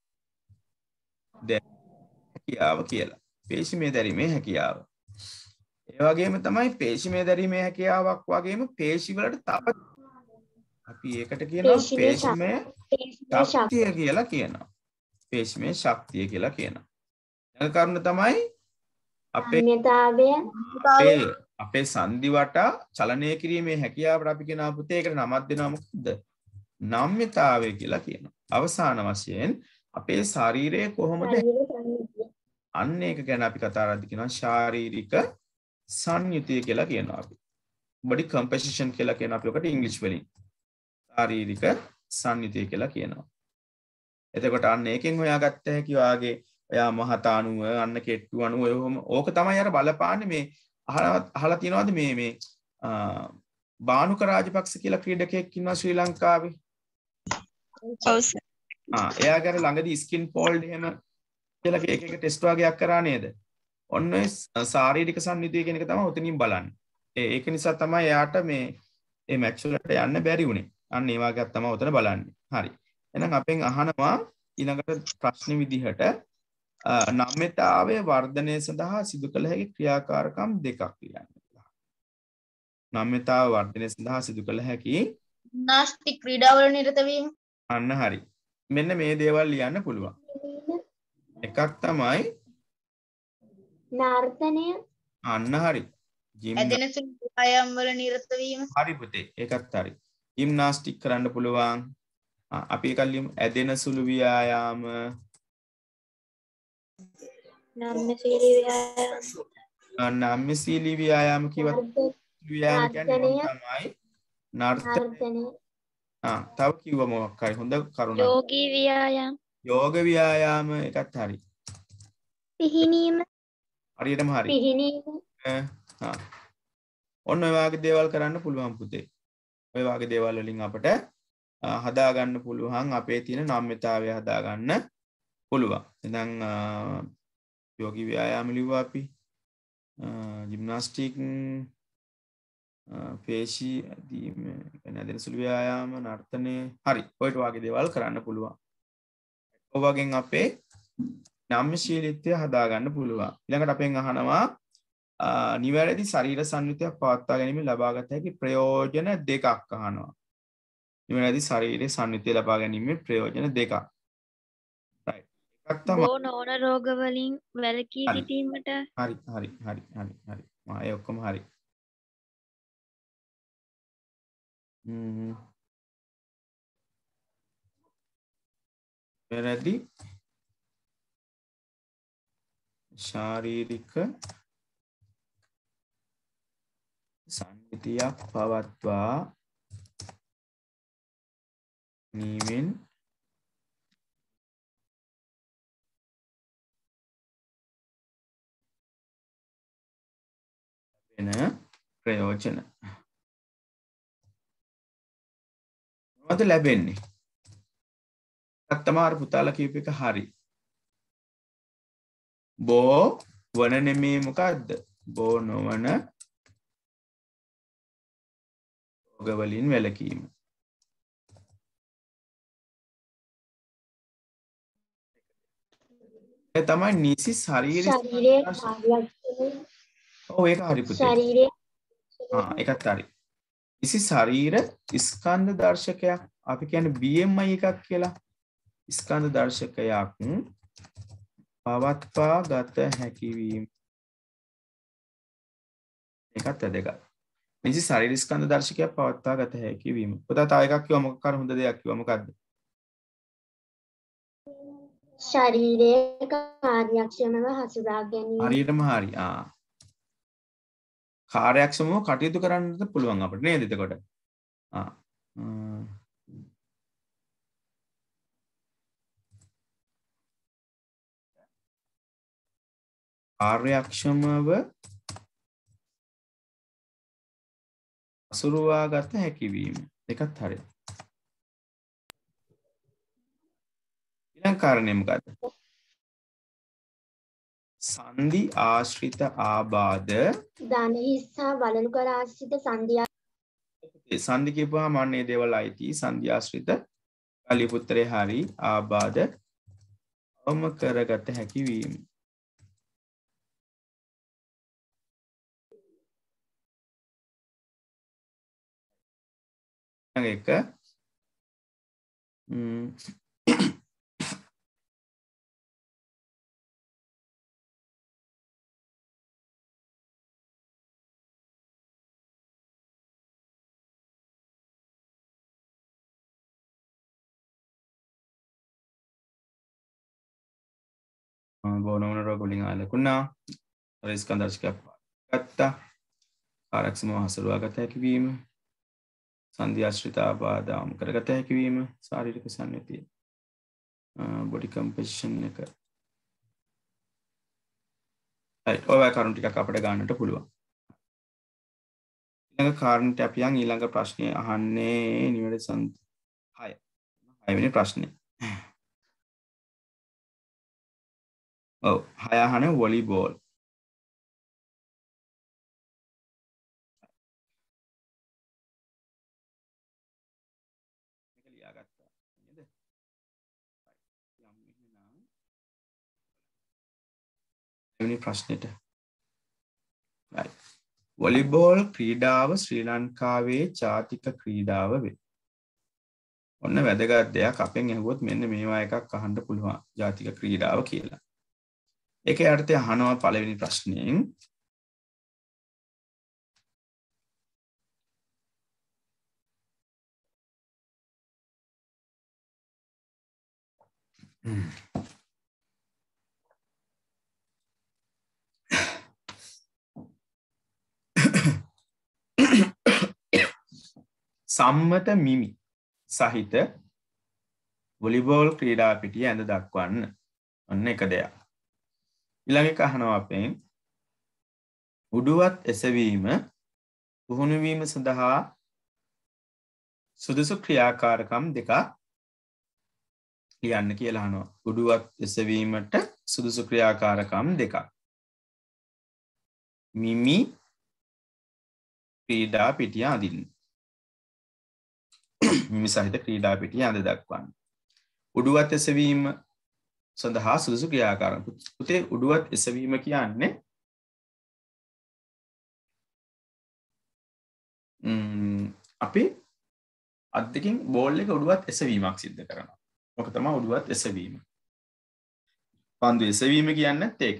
හැකියාව කියලා. පේශිමේ දැරීමේ හැකියාව. ඒ වගේම තමයි පේශිමේ දැරීමේ හැකියාවක් වගේම පේශි වලට තව අපි ඒකට කියනවා පේශිමය ශක්තිය කියලා කියනවා. පේශිමේ ශක්තිය කියලා කියනවා. ඊළඟ කරුණ තමයි අපේ අන්‍යතාවය අපේ අපේ සංදි වටා චලනය කිරීමේ හැකියාවට අපි කියනවා පුතේ ඒකට නමක් දෙනවා මොකද්ද? නම්‍යතාවය කියලා කියනවා. අවසාන වශයෙන් අපේ ශරීරය කොහොමද අන්න ඒක ගැන අපි කතා කරද්දී කියනවා ශාරීරික සංයුතිය කියලා කියනවා අපි. බොඩි කම්පොසිෂන් කියලා කියන අපි ඔකට ඉංග්‍රීසි වලින්. ශාරීරික සංයුතිය කියලා කියනවා. එතකොට අන්න ඒකෙන් හොයාගත්ත හැකි වාගේ ඔයා මහත අණුව අන්න කෙට්ටු අණුව ඔයම ඕක තමයි අර බලපාන්නේ මේ අහලා අහලා තියෙනවද මේ මේ බානුක රාජපක්ෂ කියලා ක්‍රීඩකයෙක් ඉන්නවා ශ්‍රී ලංකාවේ. ඔව් සර්. ආ එයාගේ අර ළඟදී ස්කින් ෆෝල්ඩ් එහෙම කියලා එක එක ටෙස්ට් වගේක් කරා නේද? ඔන්න ඔය ශාරීරික සංනිධිය කියන එක තමයි උතනින් බලන්නේ. ඒ ඒක නිසා තමයි එයාට මේ මේ මැච් වලට යන්න බැරි වුනේ. අන්න ඒ වගේක් තමයි උතන බලන්නේ. හරි. එහෙනම් අපෙන් අහනවා ඊළඟට ප්‍රශ්න විදිහට නම්‍යතාවය වර්ධනය සඳහා සිදු කළ හැකි ක්‍රියාකාරකම් දෙකක් ලියන්න. නම්‍යතාව වර්ධනය සඳහා සිදු කළ හැකි නාස්තික ක්‍රීඩාවල නිරත වීම. අන්න හරි. මෙන්න මේ දේවල් ලියන්න පුළුවන්. එකක් තමයි නර්තනය අන්න හරි. ඇදෙන සුළු ව්‍යායාම වල නිරත වීම. හරි පුතේ. ඒකත් හරි. ජිම්නාස්ටික් කරන්න පුළුවන්. අපි එකක් ලියමු ඇදෙන සුළු ව්‍යායාම. නම්‍යශීලී ව්‍යායාම නම්‍යශීලී ව්‍යායාම කිව්වත් ව්‍යායාම කියන්නේ තමයි නර්තනය. ආ තව කිව්ව මොකක් හරි හොඳ කරුණක්. යෝගී ව්‍යායාම. යෝග ව්‍යායාම එකත් හරි. පිහිනීම හරියටම හරි. පිහිනීම හා ඔන්න ඔය වගේ දේවල් කරන්න පුළුවන් පුතේ. ඔය වගේ දේවල් වලින් අපිට හදා ගන්න පුළුවන් අපේ තියෙන නම්‍යතාවය හදා ගන්න පුළුවන්. එහෙනම් යෝගී ව්‍යායාම ලිව්වා අපි. ජිම්නාස්ටික් පේශී නැදෙන සුළු ව්‍යායාම නර්තනය හරි ඔය වගේ දේවල් කරන්න පුළුවන්. ඔය වගේ අපේ නම්‍යශීලීත්වය හදා ගන්න පුළුවන්. ඊළඟට අපෙන් අහනවා නිවැරදි ශරීර සංයුතියක් පවත්වා ගැනීම ලබාගත හැකි ප්‍රයෝජන දෙකක් අහනවා. නිවැරදි ශරීරයේ සංයුතිය ලබා ගැනීමේ ප්‍රයෝජන දෙකක්. right. එකක් තමයි බෝ නොවන රෝග වලින් වැළකී සිටීමට. හරි හරි හරි හරි හරි. මා ඒ ඔක්කොම හරි. හ්ම්. වැරදි ශාරීරික සංයුතියක් පවත්වා නීමෙන් වෙන ප්‍රයෝජන මොනවද ලැබෙන්නේ? එකක් තමයි අර පුතාලා කියපු එක හරි. බෝ වන නෙමේ මොකද්ද? බෝ නොවන රෝග වලින් වැළකීම. ඒ තමයි නිසි ශරීර ශරීරයේ කාර්යක්ෂමය ඔව් ඒක හරි පුතේ. ශරීරයේ ආ ඒකත් හරි. නිසි ශරීර ස්කන්ධ දර්ශකයක් අපි කියන්නේ B M I එකක් කියලා. ස්කන්ධ දර්ශකයක් පවත්වා ගත හැකි වීම. ඒකත් දෙක. නිසි ශරීර ස්කන්ධ දර්ශකයක් පවත්වා ගත හැකි වීම. පුතා තව එකක් කිව්වා මොකක් කර හොඳ දෙයක් කිව්වා මොකද්ද? ශරීරයේ කාර්යක්ෂමව හසුරා ගැනීම හරියටම හරි. ආ. කාර්යක්ෂමව කටයුතු කරන්නත් පුළුවන් අපිට නේද එතකොට? ආ. කාර්යක්ෂමව අසුරුවා ගත හැකි වීම. ඒකත් හරියි. ඊළඟ කාරණේ මොකද්ද? සංදි ආශ්‍රිත ආබාධ දන හිස්සා වලලු කර ආශ්‍රිත සංධියා ඒ සංදි කියපුවාම අන්නේ දේවල් අයිති සංදි ආශ්‍රිත කලිපුත්‍රේ හරි ආබාධ අවම කරගත හැකි වීම. එක බෝනවන රෝග වලින් ආලකුණා ස්කන්ධ දර්ශකයක් ගත්තා. කාර්යක්ෂමව හසුරුවා ගත හැකි වීම. සංධි ආශ්‍රිත ආබාධ අවම කරගත හැකි වීම. ශාරීරික සංයුතිය බොඩි කම්පොසිෂන් එක. right ඔය වගේ කරුණු ටිකක් අපිට ගන්නට පුළුවන්. ඊළඟ කාරණට අපි යන් ඊළඟ ප්‍රශ්නේ අහන්නේ නිවැරදි සං හය. හය වෙනි ප්‍රශ්නේ. ඔව් හය අහන වොලිබෝල්. මේක ලියාගත්තා නේද? යම් එහෙනම් එවැනි ප්‍රශ්නෙට. right වොලිබෝල් ක්‍රීඩාව ශ්‍රී ලංකාවේ ජාතික ක්‍රීඩාව වේ. ඔන්න වැදගත් දෙයක් අපෙන් අහුවොත් මෙන්න මේවා එකක් අහන්න පුළුවන් ජාතික ක්‍රීඩාව කියලා. ඒකේ අර්ථය අහනවා පළවෙනි ප්‍රශ්නයෙන්. සම්මත මිමි සහිත වොලිබෝල් ක්‍රීඩා පිටිය ඇඳ දක්වන්න. ඔන්න එක දෙයක්. ඊළඟ එක අහනවා අපෙන් උඩුවත් එසවීම පුහුණු වීම සඳහා සුදුසු ක්‍රියාකාරකම් දෙකක් ලියන්න කියලා අහනවා. උඩුවත් එසවීමට සුදුසු ක්‍රියාකාරකම් දෙකක්. මිමි ක්‍රීඩා පිටිය අඳින්න. මිමි සහිත ක්‍රීඩා පිටිය අඳ දක්වන්න. උඩුවත් එසවීම සඳහා සුදුසු ක්‍රියාකාරකම්. පුතේ උඩුවත් එසවීම කියන්නේ අපි අත් දෙකෙන් බෝල් එක උඩුවත් එසවීමක් සිද්ධ කරනවා. ඔක තමයි උඩුවත් එසවීම. පන්දු එසවීම කියන්නේත් ඒක.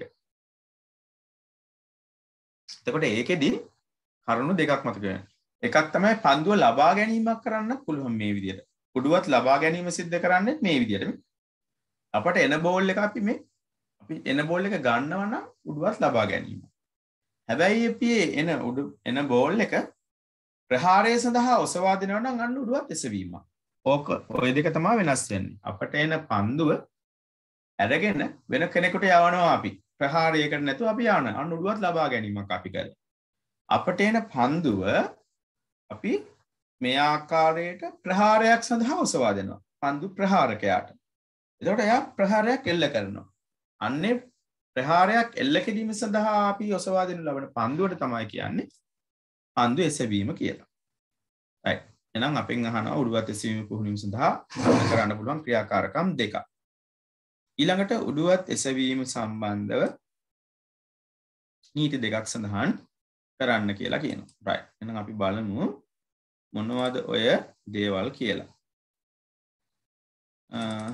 එතකොට ඒකෙදි කරුණු දෙකක් මතක ගන්න. එකක් තමයි පන්දුව ලබා ගැනීමක් කරන්න පුළුවන් මේ විදිහට. උඩුවත් ලබා ගැනීම සිද්ධ කරන්නේත් මේ විදිහට. අපට එන බෝල් එක අපි මේ අපි එන බෝල් එක ගන්නවා නම් උඩුවත් ලබා ගැනීම. හැබැයි අපි එන උඩු එන බෝල් එක ප්‍රහාරය සඳහා ඔසවා දෙනවා නම් අන්න උඩුවත් එසවීම. ඕක ඔය දෙක තමයි වෙනස් වෙන්නේ. අපට එන පන්දුව අරගෙන වෙන කෙනෙකුට යවනවා අපි. ප්‍රහාරයකට නැතුව අපි යවන. අන්න උඩුවත් ලබා ගැනීමක් අපි කරේ. අපට එන පන්දුව අපි මේ ආකාරයට ප්‍රහාරයක් සඳහා ඔසවා දෙනවා. පන්දු ප්‍රහාරකයාට. එතකොට එයා ප්‍රහාරයක් එල්ල කරනවා. අන්නේ ප්‍රහාරයක් එල්ල කිරීම සඳහා අපි ඔසවා දෙනු ලබන පන්දුවට තමයි කියන්නේ පන්දු එසවීම කියලා. right. එහෙනම් අපෙන් අහනවා උඩුවත් එසවීම පුහුණුවීම සඳහා කරන්න පුළුවන් ක්‍රියාකාරකම් දෙකක්. ඊළඟට උඩුවත් එසවීම සම්බන්ධව නීති දෙකක් සඳහන් කරන්න කියලා කියනවා. right. එහෙනම් අපි බලමු මොනවද ඔය දේවල් කියලා. අ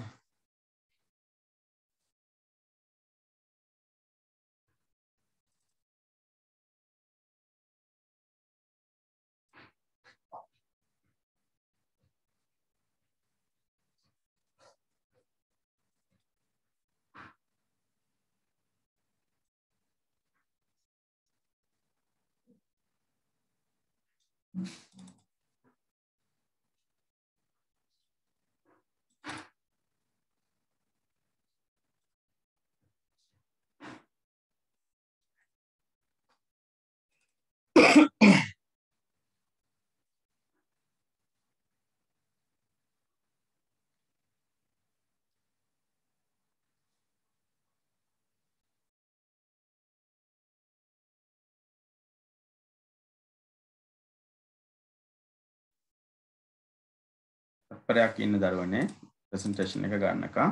තත්පරයක් ඉන්න දරුවනේ ප්‍රසන්ටේෂන් එක ගන්නකම්.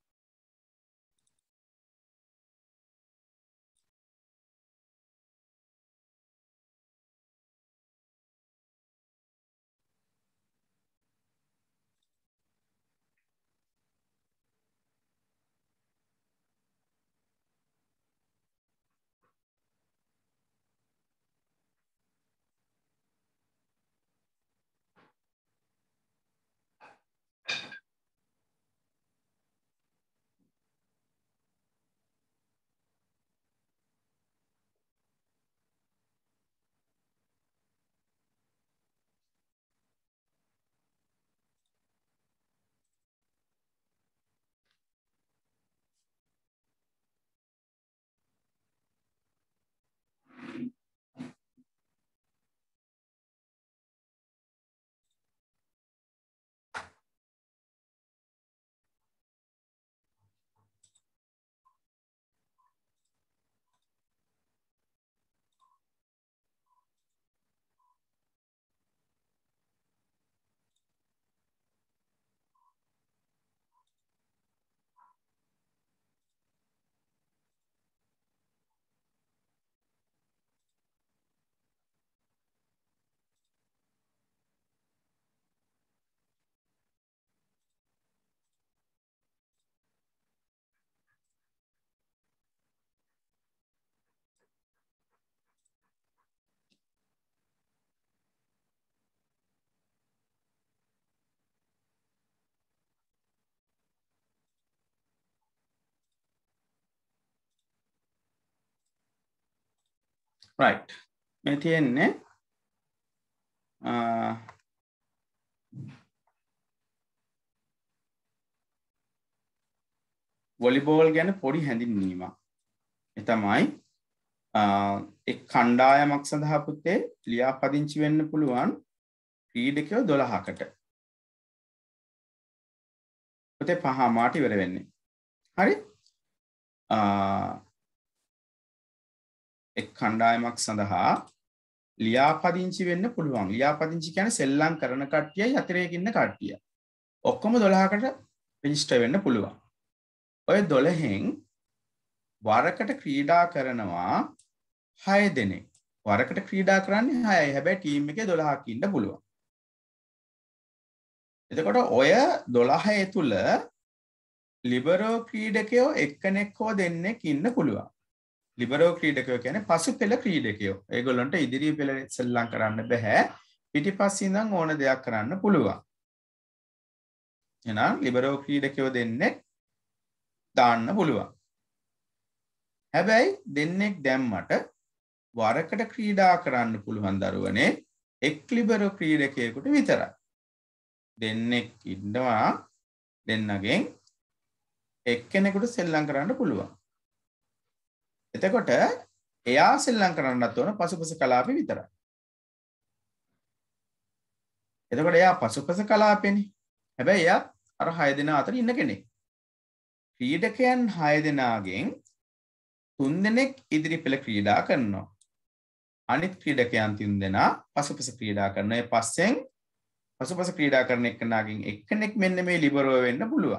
right. මේ තියෙන්නේ වොලිබෝල් ගැන පොඩි හැඳින්වීමක්. ඒ තමයි එක් කණ්ඩායමක් සඳහා පුතේ ලියාපදිංචි වෙන්න පුළුවන් ක්‍රීඩකයෝ දොළහකට. පුතේ පහ මාට ඉවර වෙන්නේ. හරි? එක් කණ්ඩායමක් සඳහා ලියාපදිංචි වෙන්න පුළුවන්. ලියාපදිංචි කියන්නේ සෙල්ලම් කරන කට්ටියයි අතිරේක ඉන්න කට්ටිය. ඔක්කොම දොළහකට රෙජිස්ටර් වෙන්න පුළුවන්. ඔය දොළහෙන් වරකට ක්‍රීඩා කරනවා හය දෙනෙක්. වරකට ක්‍රීඩා කරන්නේ හයයි. හැබැයි ටීම් එකේ දොළහක් ඉන්න පුළුවන්. එතකොට ඔය දොළහ තුල ලිබරෝ ක්‍රීඩකයෝ එක්කෙනෙක් හෝ දෙන්නෙක් ඉන්න පුළුවන්. ලිබරෝ ක්‍රීඩකයෝ කියන්නේ පසු පෙළ ක්‍රීඩකයෝ. ඒගොල්ලන්ට ඉදිරි පෙළ සෙල්ලම් කරන්න බෑ. පිටිපස්සේ ඉඳන් ඕන දෙයක් කරන්න පුළුවන්. එහෙනම් ලිබරෝ ක්‍රීඩකයෝ දෙන්නෙක් දාන්න පුළුවන්. හැබැයි දෙන්නෙක් දැම්මට වරකට ක්‍රීඩා කරන්න පුළුවන් දරුවනේ එක් ලිබරෝ ක්‍රීඩකයෙකුට විතරයි. දෙන්නෙක් ඉන්නවා දෙන්නගෙන් එක්කෙනෙකුට සෙල්ලම් කරන්න පුළුවන්. එතකොට එයා සෙල්ලම් කරන්නත් ඕන පසුපස කලාපේ විතරයි. එතකොට එයා පසුපස කලාපේනේ. හැබැයි එයා අර හය දෙනා අතර ඉන්න කෙනෙක්. ක්‍රීඩකයන් හය දෙනාගෙන් තුන් දෙනෙක් ඉදිරි පෙළ ක්‍රීඩා කරනවා. අනිත් ක්‍රීඩකයන් තුන් දෙනා පසුපස ක්‍රීඩා කරනවා. ඒ පස්සෙන් පසුපස ක්‍රීඩා කරන එක්කෙනාගෙන් එක්කෙනෙක් මෙන්න මේ ලිබරෝ වෙන්න පුළුවන්.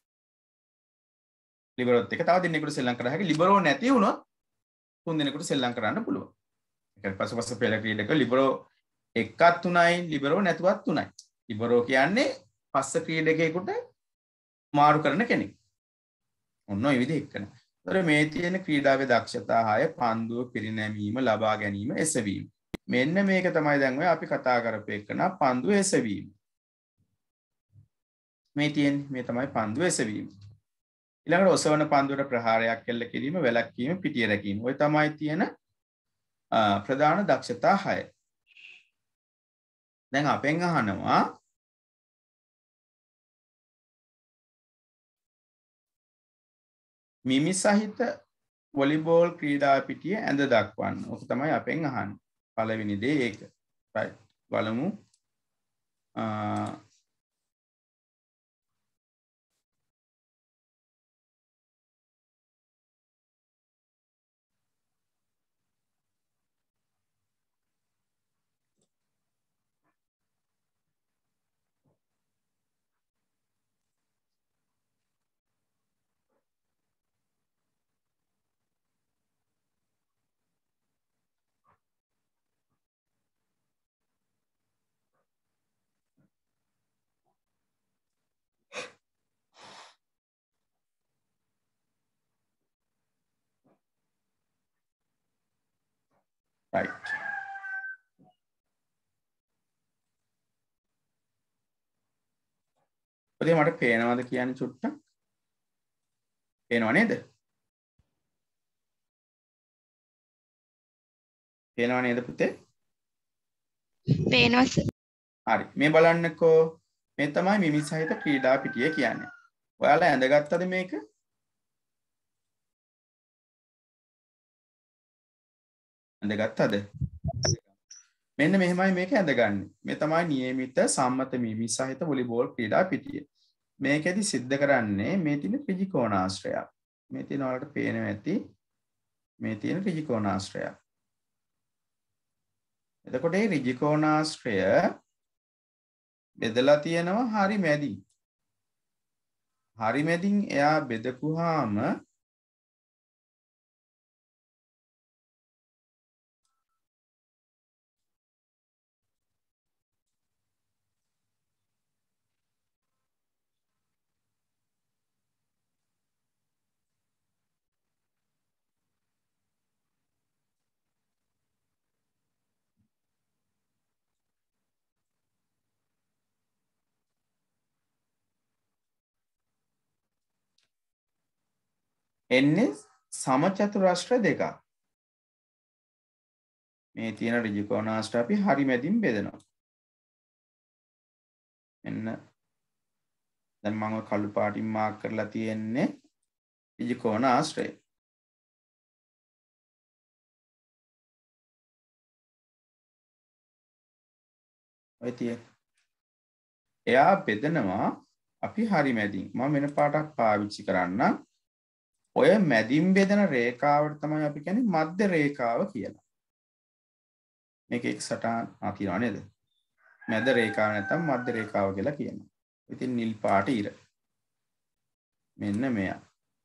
ලිබරෝත් එක තව දෙන්නෙකුට සෙල්ලම් කරා හැකි. ලිබරෝ නැති වුණොත් තුන් දෙනෙකුට සෙල්ලම් කරන්න පුළුවන්. ඒ කියන්නේ පසුපස පෙළ ක්‍රීඩක ලිබරෝ එකක් තුනයි ලිබරෝ නැතුවත් තුනයි. ලිබරෝ කියන්නේ පස්ස ක්‍රීඩකයෙකුට මාරු කරන කෙනෙක්. ඔන්න ඔය විදිහ එක්කන. ඒතර මේ තියෙන ක්‍රීඩාවේ දක්ෂතා හය පන්දුව පිරිනැමීම ලබා ගැනීම එසවීම. මෙන්න මේක තමයි දැන් ඔය අපි කතා කරපු එකන පන්දුව එසවීම. මේ තියෙන්නේ මේ තමයි පන්දුව එසවීම. ඊළඟට ඔසවන පන්දුවට ප්‍රහාරයක් එල්ල කිරීම, වැළැක්වීම, පිටිය රැකීම. ඔය තමයි තියෙන ප්‍රධාන දක්ෂතා හය. දැන් අපෙන් අහනවා මිමි සහිත වොලිබෝල් ක්‍රීඩා පිටිය ඇඳ දක්වන්න. ඔක තමයි අපෙන් අහන්නේ. පළවෙනි දේ ඒක. right. බලමු. right. ඔතේ මට පේනවද කියන්නේ චුට්ටක්? පේනව නේද? පේනව නේද පුතේ? පේනවා සර්. හරි. මේ බලන්නකෝ. මේ තමයි මිමි සහිත ක්‍රීඩා පිටිය කියන්නේ. ඔයාලා ඇඳගත්තද මේක? ඇඳගත්තද? මෙන්න මෙහෙමයි මේක ඇඳගන්නේ. මේ තමයි නියමිත සම්මත මිමි සහිත වොලිබෝල් ක්‍රීඩා පිටිය. මේකෙදි සිද්ධ කරන්නේ මේ තියෙන ත්‍රිජිකෝණාශ්‍රයක්. මේ තියෙන වලට පේනවා ඇති. මේ තියෙන ත්‍රිජිකෝණාශ්‍රයක්. එතකොට මේ ත්‍රිජිකෝණාශ්‍රය බෙදලා තියෙනවා හරි මැදින්. හරි මැදින් එයා බෙදකුවාම එන්නේ සමචතුරස්‍ර දෙකක්. මේ තියෙන ත්‍රිජිකෝණාශ්‍රය අපි හරි මැදින් බෙදනවා. එන්න දැන් මම කළු පාටින් මාක් කරලා තියෙන්නේ ත්‍රිජිකෝණාශ්‍රය. ඔය තියෙන. එයා බෙදනවා අපි හරි මැදින්. මම වෙන පාටක් පාවිච්චි කරන්නම්. ඔය මැදින් බෙදෙන රේඛාවට තමයි අපි කියන්නේ මධ්‍ය රේඛාව කියලා. මේක එක් සටහන් ආ කියනවා නේද? මැද රේඛාව නැත්නම් මධ්‍ය රේඛාව කියලා කියනවා. ඉතින් නිල් පාට ඉර. මෙන්න මෙයා.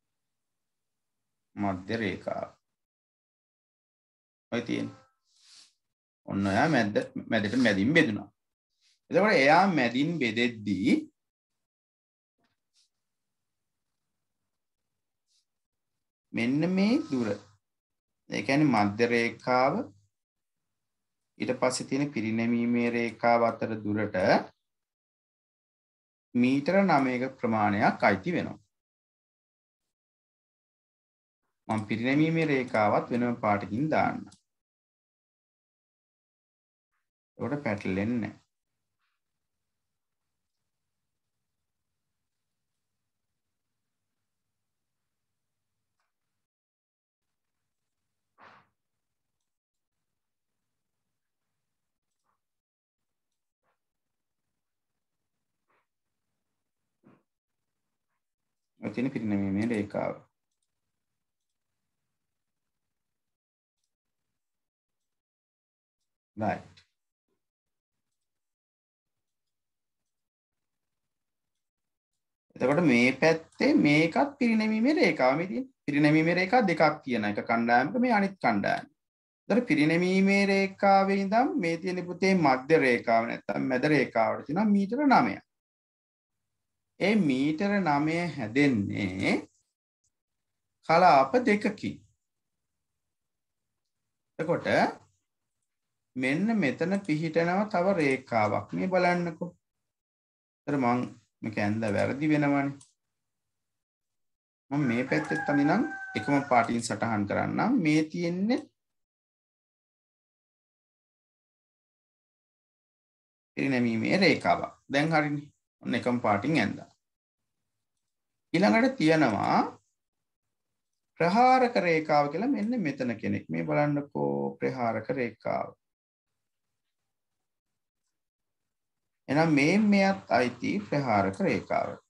මධ්‍ය රේඛාව. ඔය තියෙන. ඔන්න එයා මැද මැදට මැදින් බෙදුනා. එතකොට එයා මැදින් බෙදෙද්දී මෙන්න මේ දුර. ඒ කියන්නේ මධ්‍ය රේඛාව ඊට පස්සේ තියෙන පිරිනැමීමේ රේඛාව අතර දුරට මීටර නවයක ප්‍රමාණයක් අයිති වෙනවා. මම පිරිනැමීමේ රේඛාවත් වෙනම පාටකින් දාන්න. ඒකට පැටලෙන්නේ නැහැ. ඔය තියෙන පිරිනැමීමේ රේඛාව. right. එතකොට මේ පැත්තේ මේකත් පිරිනැමීමේ රේඛාව මේ තියෙන. පිරිනැමීමේ රේඛා දෙකක් තියෙන එක කණ්ඩායමක මේ අනිත් කණ්ඩායම. එතකොට පිරිනැමීමේ රේඛාවේ ඉඳන් මේ තියෙන පුතේ මධ්‍ය රේඛාව නැත්නම් මැද රේඛාවට තියෙනවා මීටර නවයක්. ඒ මීටර නවය හැදෙන්නේ කලාප දෙකකින්. එතකොට මෙන්න මෙතන පිහිටනවා තව රේඛාවක්. මේ බලන්නකෝ. ඒතර මං මේක ඇඳ වැරදි වෙනවනේ. මම මේ පැත්තෙත් තනිනම් එකම පාටින් සටහන් කරන්නම්. මේ තියෙන්නේ පිරිනැමීමේ රේඛාවක්. දැන් හරිනේ. ඔන්න එකම පාටින් ඇඳා. ඊළඟට තියෙනවා ප්‍රහාරක රේඛාව කියලා මෙන්න මෙතන කෙනෙක්. මේ බලන්නකෝ ප්‍රහාරක රේඛාව. එහෙනම් මේ මෙයත් අයිති ප්‍රහාරක රේඛාවට.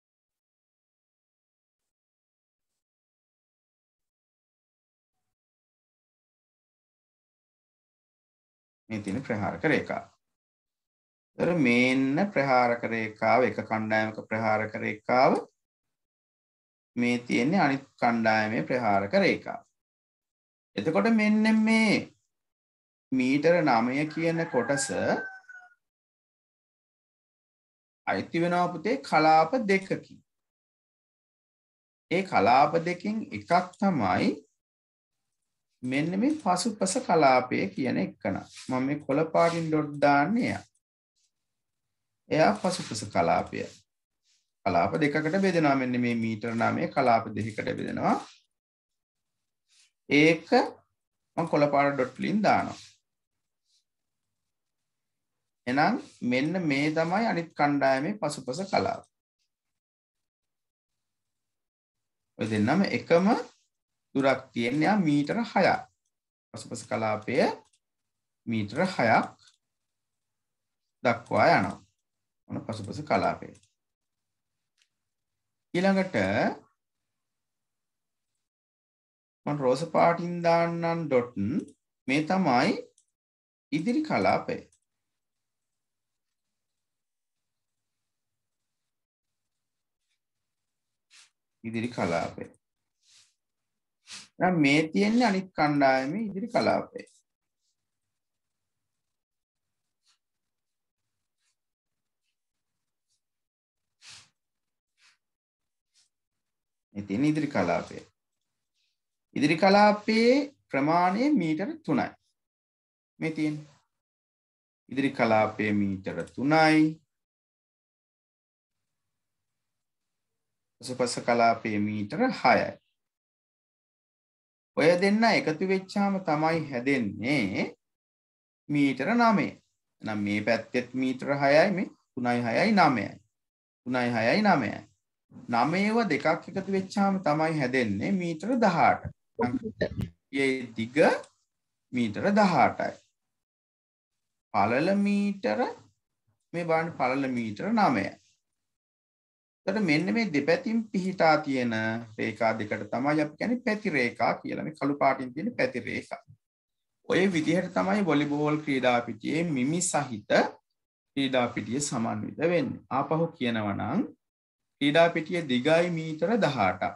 මේ තියෙන ප්‍රහාරක රේඛාව. ඒතර මේන්න ප්‍රහාරක රේඛාව එක කණ්ඩායමක ප්‍රහාරක රේඛාව. මේ තියෙන්නේ අනිත් කණ්ඩායමේ ප්‍රහාරක රේඛාව. එතකොට මෙන්න මේ මීටර නවය කියන කොටස අයිති වෙනවා පුතේ කලාප දෙකකින්. ඒ කලාප දෙකෙන් එකක් තමයි මෙන්න මේ පසුපස කලාපය කියන එකන. මම මේ කොළ පාටින් ඩොට් දාන්නේ එයා. එයා පසුපස කලාපය. කලාප දෙකකට බෙදෙනවා. මෙන්න මේ මීටර නවය කලාප දෙකකට බෙදෙනවා. ඒක මම කොළ පාට ඩොට් වලින් දානවා. එහෙනම් මෙන්න මේ තමයි අනිත් කණ්ඩායමේ පසුපස කලාප. ඔය දෙන්නම එකම දුරක් තියෙනවා මීටර හයක්. පසුපස කලාපය මීටර හයක් දක්වා යනවා. මොන පසුපස කලාපය. ඊළඟට මම රෝස පාටින් දාන්නම් ඩොට්. මේ තමයි ඉදිරි කලාපය. ඉදිරි කලාපය. දැන් මේ තියෙන්නේ අනිත් කණ්ඩායමේ ඉදිරි කලාපය. මේ තියෙන ඉදිරි කලාපය. ඉදිරි කලාපයේ ප්‍රමාණය මීටර තුනයි. මේ තියෙන්නේ. ඉදිරි කලාපයේ මීටර තුනයි. පසුපස කලාපයේ මීටර හයයි. ඔය දෙන්න එකතු වෙච්චාම තමයි හැදෙන්නේ මීටර නවය. එහෙනම් මේ පැත්තෙත් මීටර හයයි මේ තුනයි හයයි නවයයි. තුනයි හයයි නවයයි. නවයව දෙකක් එකතු වෙච්චාම තමයි හැදෙන්නේ මීටර දහඅට. මේ දිග මීටර දහඅටයි. පළල මීටර මේ බලන්න පළල මීටර නවයයි. එතකොට මෙන්න මේ දෙපැතින් පිහිටා තියෙන රේඛා දෙකට තමයි අපි කියන්නේ පැති රේඛා කියලා. මේ කළු පාටින් තියෙන පැති රේඛා. ඔය විදිහට තමයි වොලිබෝල් ක්‍රීඩා පිටියේ මිමි සහිත ක්‍රීඩා පිටිය සමන්විත වෙන්නේ. ආපහු කියනවා නම් ක්‍රීඩා පිටියේ දිගයි මීටර දහඅටක්.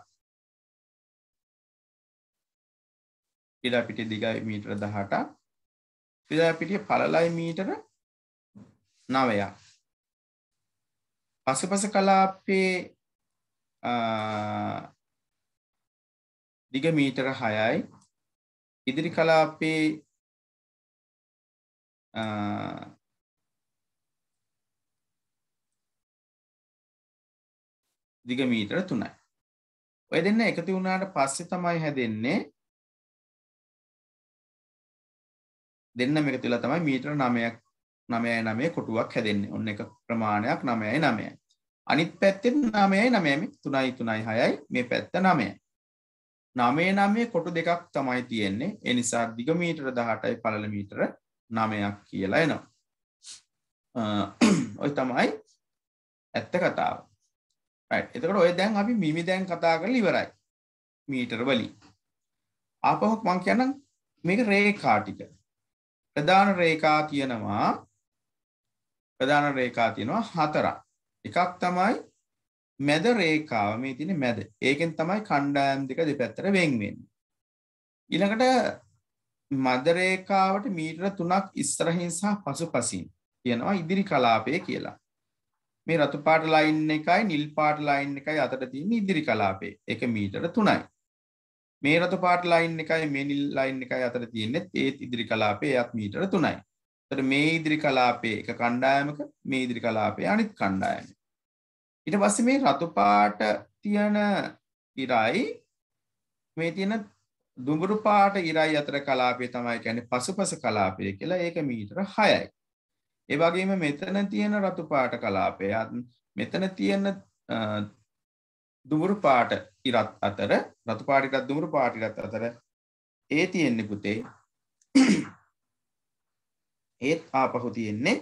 ක්‍රීඩා පිටියේ දිගයි මීටර දහඅටක්. ක්‍රීඩා පිටියේ පළලයි මීටර නවයක්. පසුපස කලාපයේ දිග මීටර හයයි. ඉදිරි කලාපයේ දිග මීටර තුනයි. ඔය දෙන්න එකතු වුණාට පස්සේ තමයි හැදෙන්නේ දෙන්නම එකතු වෙලා තමයි මීටර නවයක් නවයයි නවය කොටුවක් හැදෙන්නේ. ඔන්න එක ප්‍රමාණයක් නවයයි නවයයි. අනිත් පැත්තෙන් නවයයි නවයයි තුනයි තුනයි හයයි මේ පැත්ත නවයයි. නවය නවය කොටු දෙකක් තමයි තියෙන්නේ. ඒ නිසා දිග මීටර දහඅටයි පළල මීටර නවයක් කියලා එනවා. ඔය තමයි ඇත්ත කතාව. right. එතකොට ඔය දැන් අපි මිමි දැන් කතා කරලා ඉවරයි. මීටර වලින්. ආපහු මම කියන්නම් මේක රේඛා ටික. ප්‍රධාන රේඛා තියෙනවා ප්‍රධාන රේඛා තියෙනවා හතරක්. එකක් තමයි මැද රේඛාව. මේ තියෙන්නේ මැද. ඒකෙන් තමයි කණ්ඩායම් දෙක දෙපැත්තට වෙන් වෙන්නේ. ඊළඟට මැද රේඛාවට මීටර තුනක් ඉස්සරහින් සහ පසුපසින් තියෙනවා ඉදිරි කලාපය කියලා. මේ රතු පාට ලයින් එකයි නිල් පාට ලයින් එකයි අතර තියෙන ඉදිරි කලාපය. ඒක මීටර තුනයි. මේ රතු පාට ලයින් එකයි මේ නිල් ලයින් එකයි අතර තියෙන්නේ ඒත් ඉදිරි කලාපය එයත් මීටර තුනයි. එතකොට මේ ඉදිරි කලාපයේ එක කණ්ඩායමක මේ ඉදිරි කලාපයේ අනිත් කණ්ඩායම. ඊට පස්සේ මේ රතු පාට තියෙන ඉරයි මේ තියෙන දුඹුරු පාට ඉරයි අතර කලාපය තමයි කියන්නේ පසුපස කලාපය කියලා. ඒක මීටර හයයි. ඒ වගේම මෙතන තියෙන රතු පාට කලාපය මෙතන තියෙන දුඹුරු පාට ඉරත් අතර රතු පාට ඉරත් දුඹුරු පාට ඉරත් අතර ඒ තියෙන්නේ පුතේ ඒත් ආපහු තියෙන්නේ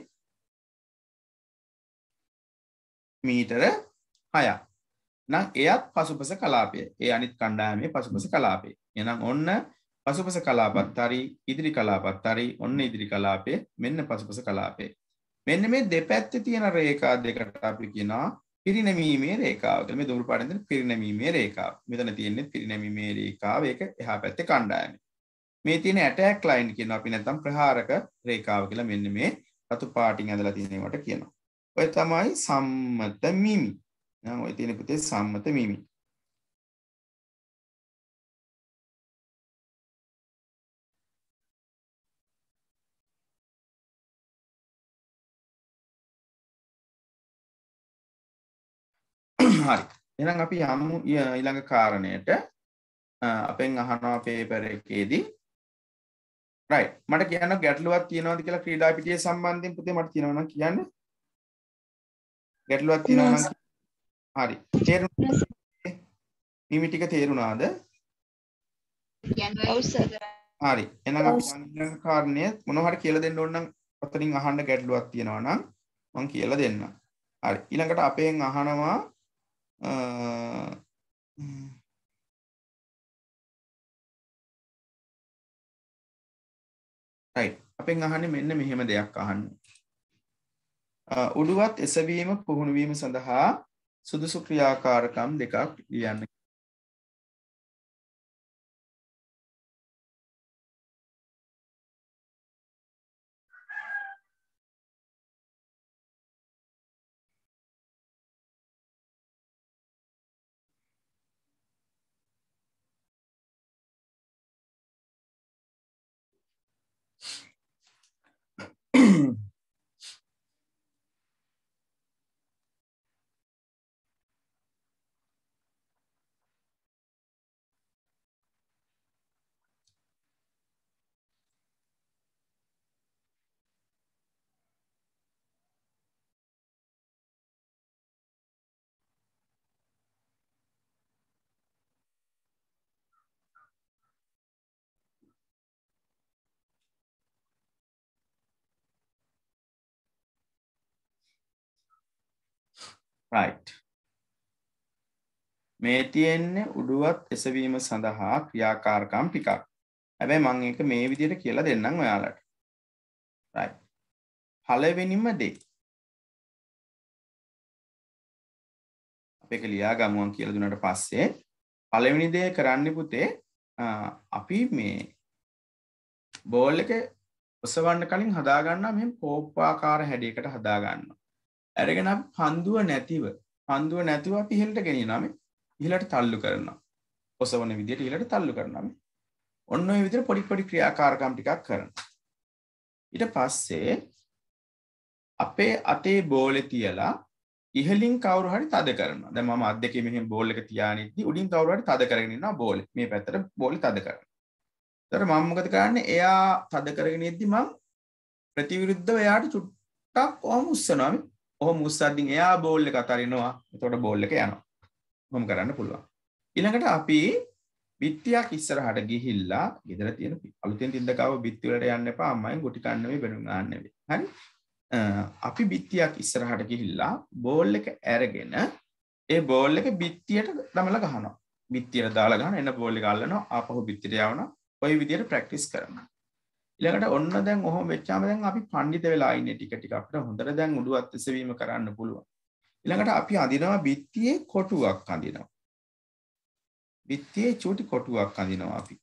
මීටර හයක්. නම් එයත් පසුපස කලාපය. ඒ අනිත් කණ්ඩායමේ පසුපස කලාපය. එහෙනම් ඔන්න පසුපස කලාපත් හරි ඉදිරි කලාපත් හරි ඔන්න ඉදිරි කලාපය මෙන්න පසුපස කලාපය. මෙන්න මේ දෙපැත්තේ තියෙන රේඛා දෙකට අපි කියනවා පිරිනැමීමේ රේඛාව කියලා. මේ දුරු පාටෙන් තියෙන පිරිනැමීමේ රේඛාව. මෙතන තියෙන්නේ පිරිනැමීමේ රේඛාව. ඒක එහා පැත්තේ කණ්ඩායමයි. මේ තියෙන ඇටැක් ලයින් කියනවා අපි නැත්නම් ප්‍රහාරක රේඛාව කියලා. මෙන්න මේ රතු පාටින් ඇඳලා තියෙන ඒවට කියනවා. ඔය තමයි සම්මත මිමි. නම් ඔය තියෙන පුතේ සම්මත මිමි. හරි. එහෙනම් අපි යමු ඊළඟ කාරණයට. අපෙන් අහනවා පේපර් එකේදී. right. මට කියන්න ගැටලුවක් තියෙනවද කියලා ක්‍රීඩා පිටියේ සම්බන්ධයෙන් පුතේ මට තියෙනවා නම් කියන්න. ගැටලුවක් තියෙනවා නම් හරි. තේරුණාද? මිමි ටික තේරුණාද? ඔව් සර්. හරි. එහෙනම් අපි ඊළඟ කාරණය මොනවා හරි කියලා දෙන්න ඕන නම් අතරින් අහන්න ගැටලුවක් තියෙනවා නම් මම කියලා දෙන්නම්. හරි. ඊළඟට අපෙන් අහනවා right. අපෙන් අහන්නේ මෙන්න මෙහෙම දෙයක් අහන්නේ. උඩුවත් එසවීම පුහුණු වීම සඳහා සුදුසු ක්‍රියාකාරකම් දෙකක් ලියන්න. right මේ තියෙන්නේ උඩුවත් එසවීම සඳහා ක්‍රියාකාරකම් ටිකක්. හැබැයි මම ඒක මේ විදිහට කියලා දෙන්නම් ඔයාලට. right පළවෙනිම දේ අපි ඒක ලියා ගමුවන් කියලා දුන්නාට පස්සේ පළවෙනි දේ කරන්න පුතේ අපි මේ බෝල් එක ඔසවන්න කලින් හදා ගන්නවා මෙහෙම කෝප්පාකාර හැඩයකට හදා ගන්නවා. අරගෙන අපි පන්දුව නැතිව පන්දුව නැතිව අපි ඉහළට ගෙනියනවා මේ ඉහළට තල්ලු කරනවා. ඔසවන විදිහට ඉහළට තල්ලු කරනවා මේ. ඔන්න ඔය විදිහට පොඩි පොඩි ක්‍රියාකාරකම් ටිකක් කරනවා. ඊට පස්සේ අපේ අතේ බෝලේ තියලා ඉහළින් කවුරු හරි තද කරනවා. දැන් මම අත් දෙකේ මෙහෙම බෝල් එක තියාගෙන ඉද්දි උඩින් කවුරු හරි තද කරගෙන ඉන්නවා බෝලේ. මේ පැත්තට බෝලේ තද කරනවා. ඊට මම මොකද කරන්නේ? එයා තද කරගෙන ඉද්දි මම ප්‍රතිවිරුද්ධව එයාට චුට්ටක් ඔහොම උස්සනවා. ඔහොම උස්සද්දී එයා බෝල් එක අතරිනවා. එතකොට බෝල් එක යනවා. ඔහොම කරන්න පුළුවන්. ඊළඟට අපි බිත්තියක් ඉස්සරහට ගිහිල්ලා ගෙදර තියෙන අලුතෙන් තින්දකාව බිත්ති වලට යන්න එපා. අම්මෙන් ගොටි කන්න නෙවෙයි බැනුම් ගන්න නෙවෙයි. හරි? අපි බිත්තියක් ඉස්සරහට ගිහිල්ලා බෝල් එක අරගෙන ඒ බෝල් එක බිත්තියට දමලා ගහනවා. බිත්තියට දාලා ගහන එන බෝල් එක අල්ලනවා. ආපහු බිත්තියට යවනවා. ඔය විදිහට ප්‍රැක්ටිස් කරනවා. ඊළඟට ඔන්න දැන් ඔහොම වෙච්චාම දැන් අපි පඬිත වෙලා ඉන්නේ ටික ටික අපිට හොඳට දැන් උඩුවත් එසවීම කරන්න පුළුවන්. ඊළඟට අපි අඳිනවා බිත්තියේ කොටුවක් අඳිනවා. බිත්තියේ චූටි කොටුවක් අඳිනවා අපි.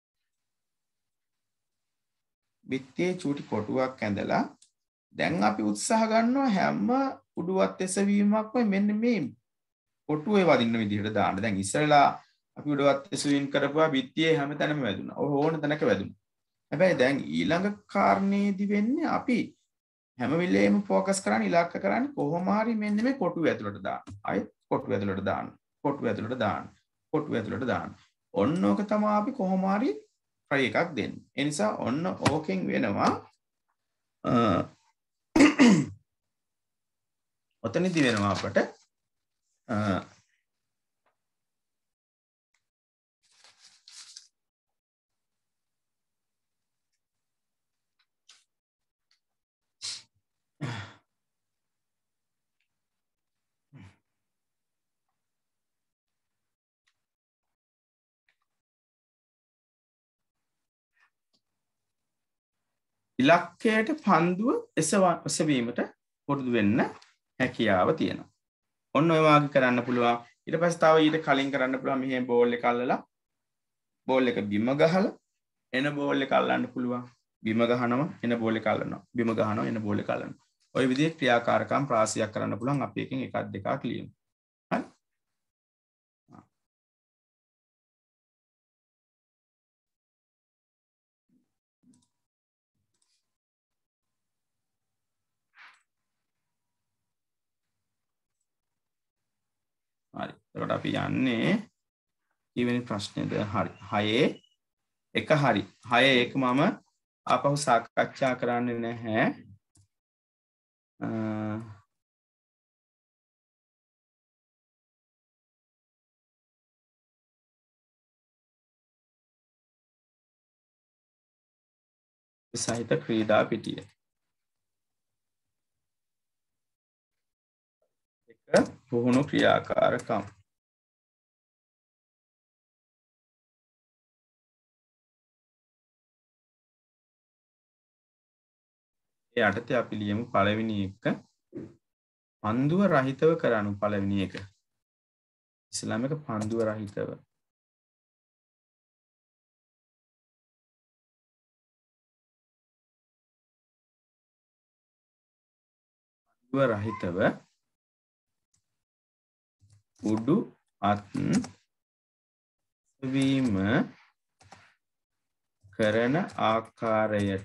බිත්තියේ චූටි කොටුවක් ඇඳලා දැන් අපි උත්සාහ ගන්නවා හැම උඩුවත් එසවීමක්ම මෙන්න මේ කොටුවේ වදින්න විදිහට දාන්න. දැන් ඉස්සරලා අපි උඩුවත් එසවීම කරපුවා බිත්තියේ හැම තැනම වැදුනා. ඔය ඕන තැනක වැදුනා. හැබැයි දැන් ඊළඟ කාරණේදී වෙන්නේ අපි හැම වෙලේම ફોකස් කරන්නේ ඉලක්ක කරන්නේ කොහොම හරි මෙන්න මේ කොටුව ඇතුළට දාන්න. ආයෙත් කොටුව ඇතුළට දාන්න. කොටුව ඇතුළට දාන්න. කොටුව ඇතුළට දාන්න. ඔන්න ඕක තමයි අපි කොහොම හරි try එකක් දෙන්නේ. ඒ නිසා ඔන්න ඕකෙන් වෙනවා ඔතනදී වෙනවා අපට ඉලක්කයට පන්දුව එසවීමට පුරුදු වෙන්න හැකියාව තියෙනවා. ඔන්න ඔය වාගේ කරන්න පුළුවන්. ඊට පස්සේ තව ඊට කලින් කරන්න පුළුවන් මෙහෙම බෝල් එක අල්ලලා බෝල් එක බිම ගහලා එන බෝල් එක අල්ලන්න පුළුවන්. බිම ගහනවා එන බෝල් එක අල්ලනවා. බිම ගහනවා එන බෝල් එක අල්ලනවා. ඔය විදිහේ ක්‍රියාකාරකම් ප්‍රාසියක් කරන්න පුළුවන්. අපි එකෙන් එකක් දෙකක් ලියමු. හරි? හරි. එතකොට අපි යන්නේ ඊවෙනි ප්‍රශ්නේද? හරි. හයේ එක හරි. හයේ එක මම ආපහු සාකච්ඡා කරන්නේ නැහැ. සහිත ක්‍රීඩා පිටිය. එක පුහුණු ක්‍රියාකාරකම්. ඒ යටතේ අපි ලියමු පළවෙනි එක පන්දුව රහිතව කරනු පළවෙනි එක. ඉස්ලාම එක පන්දුව රහිතව. පන්දුව රහිතව උඩු අත් වීම කරන ආකාරයට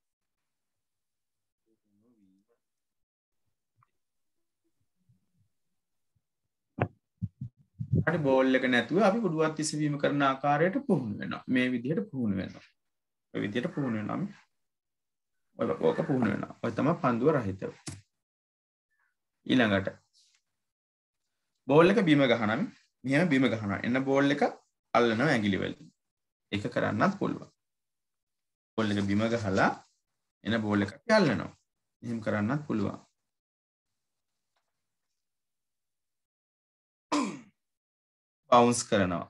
හරි බෝල් එක නැතුව අපි උඩුවත් ඉසවීම කරන ආකාරයට පුහුණු වෙනවා. මේ විදිහට පුහුණු වෙනවා. ඔය විදිහට පුහුණු වෙනවා. ඔය ඔක පුහුණු වෙනවා. ඔය තමයි පන්දුව රහිතව. ඊළඟට බෝල් එක බිම ගහනවා. මෙහෙම බිම ගහනවා. එන්න බෝල් එක අල්ලනවා ඇඟිලි වලින්. ඒක කරන්නත් පුළුවන්. බෝල් එක බිම ගහලා එන බෝල් එක අල්ලනවා. එහෙම කරන්නත් පුළුවන්. බවුන්ස් කරනවා.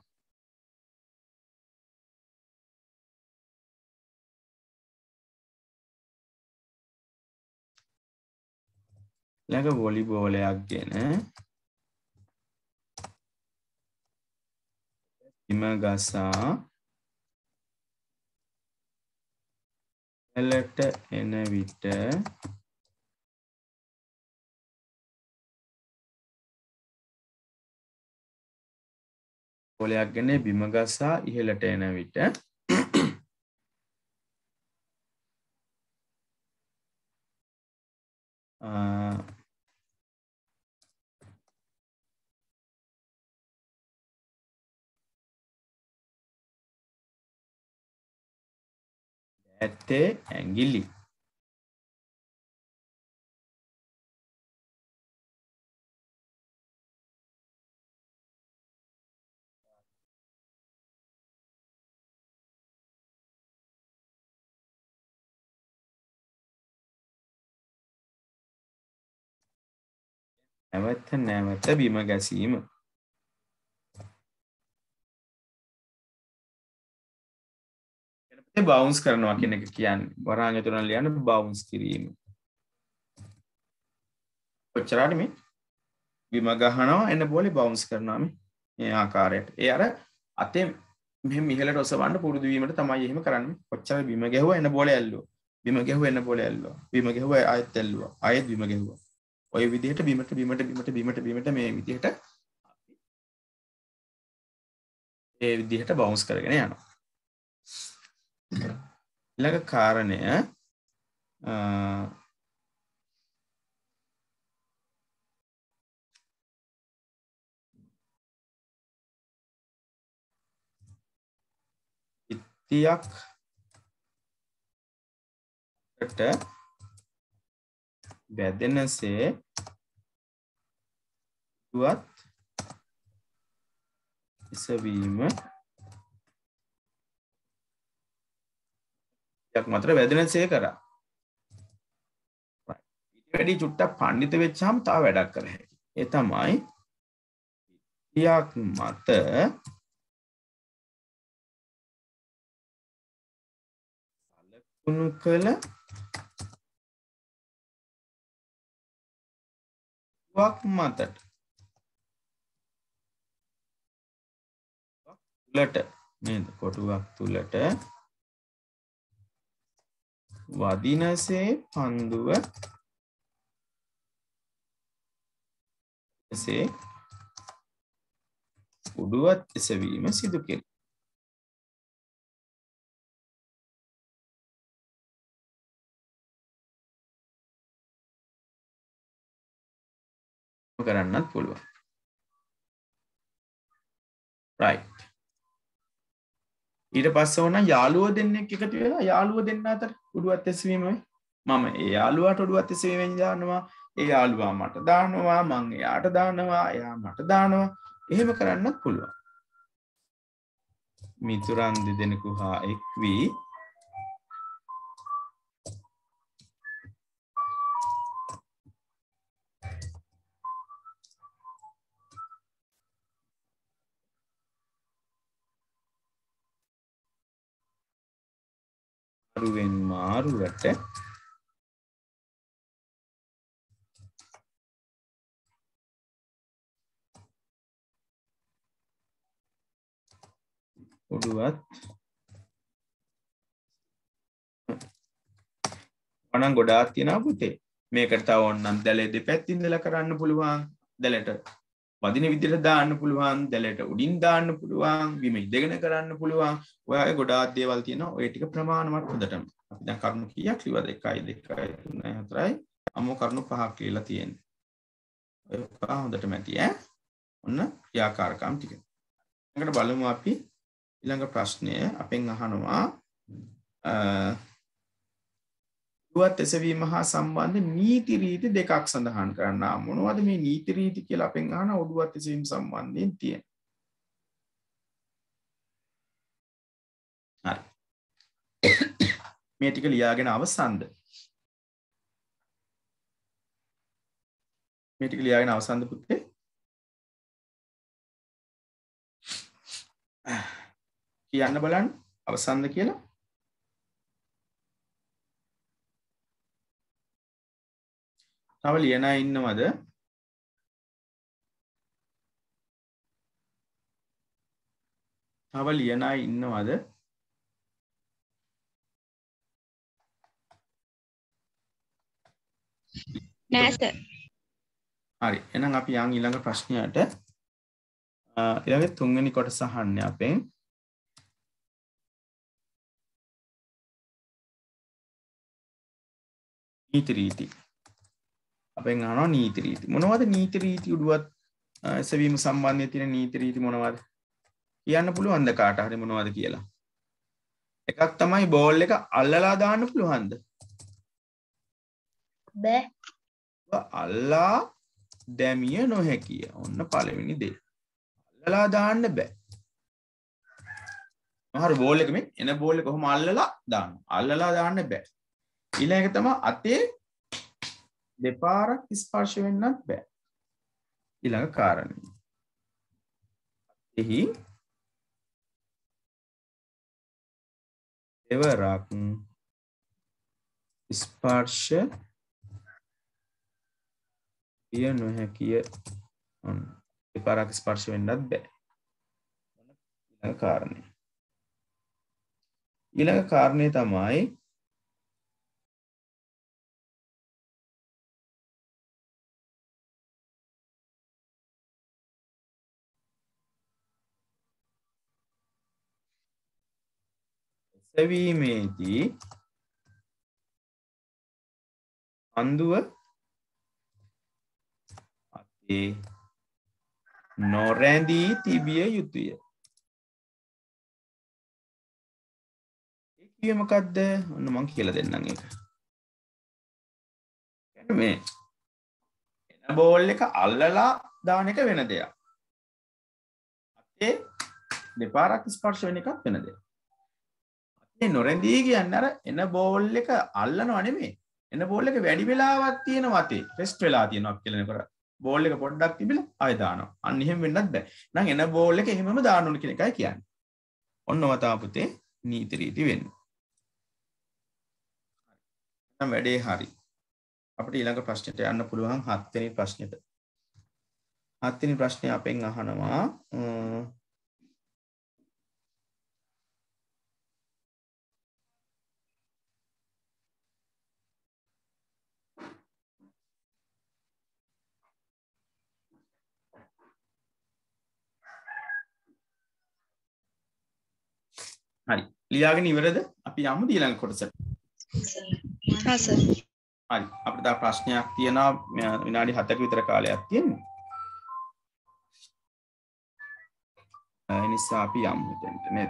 ළඟ වොලිබෝලයක් ගෙන හිම ගසා එලට එන විට බෝලයක් ගෙන බිම ගසා ඉහළට එන විට ඇත්තේ ඇඟිලි නැවත නැවත බිම ගැසීම බවුන්ස් කරනවා කියන එක කියන්නේ වරහන් ඇතුළේ ලියන්න බවුන්ස් කිරීම. කොච්චරද මේ බිම ගහනවා එන්න බෝලේ බවුන්ස් කරනවා මේ මේ ආකාරයට. ඒ අර අතේ මෙහෙම ඉහළට ඔසවන්න පුරුදු වීමට තමයි එහෙම කරන්නේ. කොච්චර බිම ගැහුවා එන්න බෝලේ ඇල්ලුවා. බිම ගැහුවා එන්න බෝලේ ඇල්ලුවා. බිම ගැහුවා ආයෙත් ඇල්ලුවා. ආයෙත් බිම ගැහුවා. ඔය විදිහට බිමට බිමට බිමට බිමට බිමට මේ විදිහට ඒ විදිහට බවුන්ස් කරගෙන යනවා. ඊළඟ කාරණය ඉත්තියක් ට වැදෙනසේ දුවත් එසවීම යක් මතර වැදෙනසේ කරා. ඊට වැඩි චුට්ටක් පඬිත වෙච්චාම තව වැඩක් කර හැකියි. ඒ තමයි යක් මත සලකුණු කළ වක් මතට තුලට නේද කොටුවක් තුලට වදිනසේ පන්දුව එසේ උඩුවත් එසවීම සිදු කෙරේ. කරන්නත් පුළුවන්. right. ඊට පස්සේ ඕන යාළුවෝ දෙන්නෙක් එකතු වෙලා යාළුවෝ දෙන්න අතර උඩුවත් එසවීම වෙයි. මම ඒ යාළුවාට උඩුවත් එසවීමෙන් දානවා. ඒ යාළුවා මට දානවා. මං එයාට දානවා. එයා මට දානවා. එහෙම කරන්නත් පුළුවන්. මිතුරන් දෙදෙනෙකු හා එක් වී මාරුවෙන් මාරුවට උඩුවත් වණන් ගොඩාක් තියෙනවා පුතේ. මේකට තව ඕනනම් දැලේ දෙපැත්තින් ඉඳලා කරන්න පුළුවන්. දැලට වදින විදිහට දාන්න පුළුවන්. දැලට උඩින් දාන්න පුළුවන්. බිම ඉඳගෙන කරන්න පුළුවන්. ඔයාගේ ගොඩාක් දේවල් තියෙනවා. ඔය ටික ප්‍රමාණවත් හොඳටම. අපි දැන් කරුණු කීයක් ලියවද? එකයි දෙකයි තුනයි හතරයි අමෝ කරුණු පහක් කියලා තියෙනවා. ඔය පහ හොඳටම ඇති ඈ. ඔන්න ක්‍රියාකාරකම් ටික. ඊළඟට බලමු අපි ඊළඟ ප්‍රශ්නය අපෙන් අහනවා උඩුවත් එසවීම හා සම්බන්ධ නීති රීති දෙකක් සඳහන් කරන්න. මොනවද මේ නීති රීති කියලා අපෙන් අහන උඩුවත් එසවීම සම්බන්ධයෙන් තියෙන. හරි. මේ ටික ලියාගෙන අවසන්ද? මේ ටික ලියාගෙන අවසන්ද පුතේ? කියන්න බලන්න අවසන්ද කියලා. තව ලියන අය ඉන්නවද? තව ලියන අය ඉන්නවද? නෑ සර්. හරි. එහෙනම් අපි යන් ඊළඟ ප්‍රශ්නයට. ඊළඟ තුන්වෙනි කොටස අහන්නේ අපෙන්. නීති රීති. අපෙන් අහනවා නීති රීති. මොනවද නීති රීති උඩුවත් එසවීම සම්බන්ධයෙන් තියෙන නීති රීති මොනවද? කියන්න පුළුවන්ද කාට හරි මොනවද කියලා? එකක් තමයි බෝල් එක අල්ලලා දාන්න පුළුවන්ද? බෑ. අල්ලා දැමිය නොහැකිය. ඔන්න පළවෙනි දේ. අල්ලලා දාන්න බෑ. මහර බෝල් එක මේ එන බෝල් එක කොහොම අල්ලලා දාන්න. අල්ලලා දාන්න බෑ. ඊළඟ එක තමයි අතේ දෙපාරක් ස්පර්ශ වෙන්නත් බෑ. ඊළඟ කාරණය. එහි දෙවරක් ස්පර්ශ විය නොහැකිය. ඔන්න දෙපාරක් ස්පර්ශ වෙන්නත් බෑ. ඊළඟ කාරණය. ඊළඟ කාරණය තමයි එසවීමේදී අන්දුව අතේ නොරැඳී තිබිය යුතුය. ඒ කිව්වේ මොකද්ද? ඔන්න මම කියලා දෙන්නම් ඒක. කියන්නේ මේ එන බෝල් එක අල්ලලා දාන එක වෙන දෙයක්. අතේ දෙපාරක් ස්පර්ශ වෙන එකක් වෙන දෙයක්. අතේ නොරැඳී කියන්නේ අර එන බෝල් එක අල්ලනව නෙමෙයි. එන බෝල් එක වැඩි වෙලාවක් තියෙනවා අතේ. රෙස්ට් වෙලා තියෙනවා කියලා නේද? බෝල් එක පොඩ්ඩක් තිබිලා ආයෙ දානවා. අන්න එහෙම වෙන්නත් බෑ. නම් එන බෝල් එක එහෙමම දාන්න ඕන කියන එකයි කියන්නේ. ඔන්නව තා පුතේ නීති රීති වෙන්නේ. නම් වැඩේ හරි. අපිට ඊළඟ ප්‍රශ්නෙට යන්න පුළුවන් හත් වෙනි ප්‍රශ්නෙට. හත් වෙනි ප්‍රශ්නේ අපෙන් අහනවා හරි. ලියාගෙන ඉවරද? අපි යමු ඊළඟ කොටසට. හා සර්. හරි. අපිට තව ප්‍රශ්නයක් තියෙනවා විනාඩි හතක විතර කාලයක් තියෙනවා. ඒ නිසා අපි යමු දෙන්න නේද?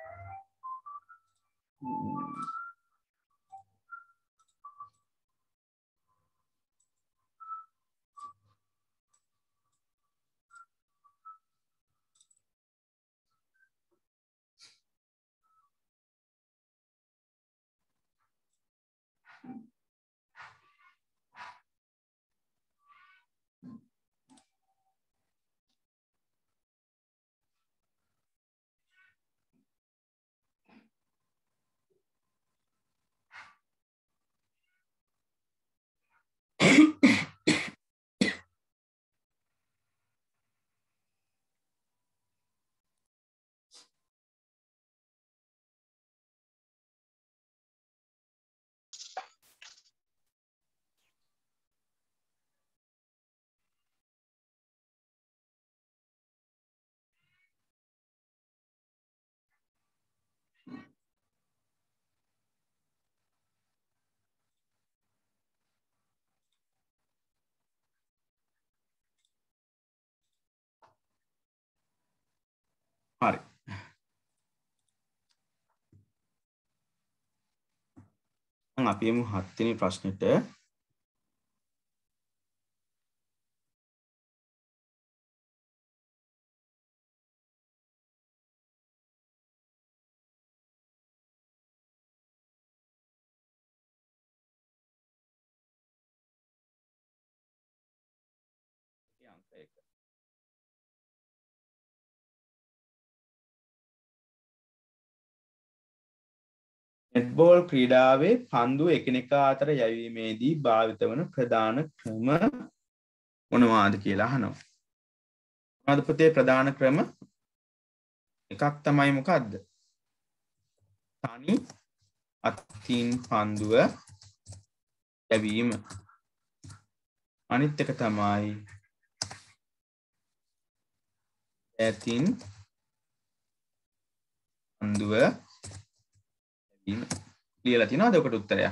හරි. දැන් අපි යමු හත් වෙනි ප්‍රශ්නෙට. අංක එක. netball ක්‍රීඩාවේ පන්දු එකිනෙකා අතර යැවීමේදී භාවිත වන ප්‍රධාන ක්‍රම මොනවාද කියලා අහනවා. මොනවාද පුතේ ප්‍රධාන ක්‍රම? එකක් තමයි මොකද්ද? තනි අතින් පන්දුව යැවීම. අනිත් එක තමයි ඇතින් පන්දුව යැවීම. ලියලා තියෙනවද ඔකට උත්තරයක්?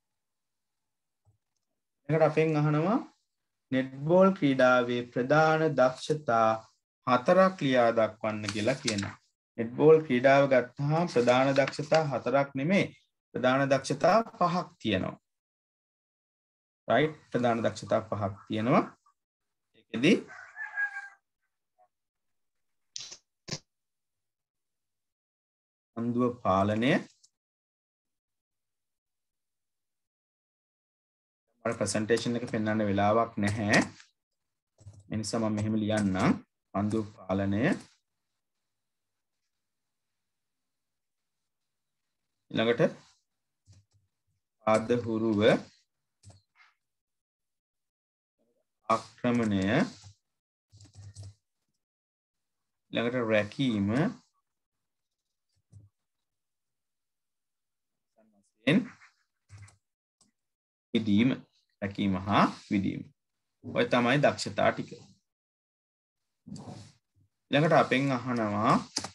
එකට අපෙන් අහනවා netball ක්‍රීඩාවේ ප්‍රධාන දක්ෂතා හතරක් ලියා දක්වන්න කියලා කියනවා. netball ක්‍රීඩාව ගත්තාම ප්‍රධාන දක්ෂතා හතරක් නෙමෙයි ප්‍රධාන දක්ෂතා පහක් තියෙනවා. right ප්‍රධාන දක්ෂතා පහක් තියෙනවා. ඒකෙදි පන්දුව පාලනය මම ප්‍රසන්ටේෂන් එක පෙන්වන්න වෙලාවක් නැහැ. ඒ නිසා මම මෙහෙම ලියන්නම්. පන්දුව පාලනය ඊළඟට ආද හුරුව ආක්‍රමණය ඊළඟට රැකීම විදීම රැකීම හා විදීම. ඔය තමයි දක්ෂතා ටික. ඊළඟට අපෙන් අහනවා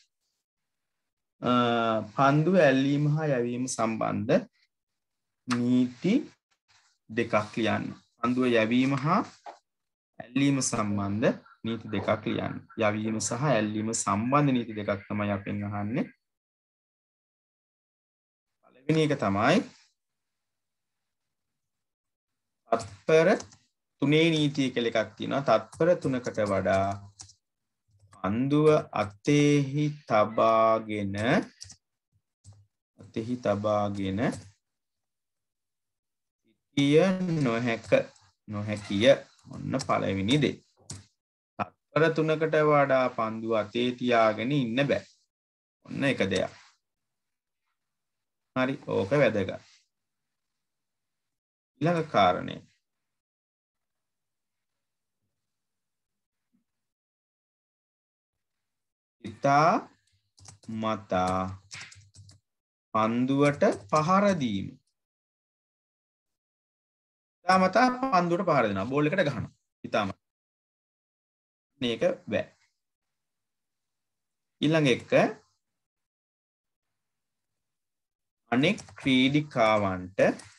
පන්දුව ඇල්ලීම හා යැවීම සම්බන්ධ නීති දෙකක් ලියන්න. පන්දුව යැවීම හා ඇල්ලීම සම්බන්ධ නීති දෙකක් ලියන්න. යැවීම සහ ඇල්ලීම සම්බන්ධ නීති දෙකක් තමයි අපෙන් අහන්නේ. පළවෙනි එක තමයි තත්පර තුනේ නීතිය කියලා එකක් තියෙනවා. තත්පර තුනකට වඩා පන්දුව අතෙහි තබාගෙන අතෙහි තබාගෙන සිටිය නොහැක නොහැකිය. ඔන්න පළවෙනි දේ. තත්පර තුනකට වඩා පන්දුව අතේ තියාගෙන ඉන්න බෑ. ඔන්න එක දෙයක්. හරි ඕක වැදගත්. ඊළඟ කාරණය හිතා මතා පන්දුවට පහර දීම. හිතා මතා පන්දුවට පහර දෙනවා. බෝල් එකට ගහනවා. හිතා මතා. මේක බෑ. ඊළඟ එක අනෙක් ක්‍රීඩිකාවන්ට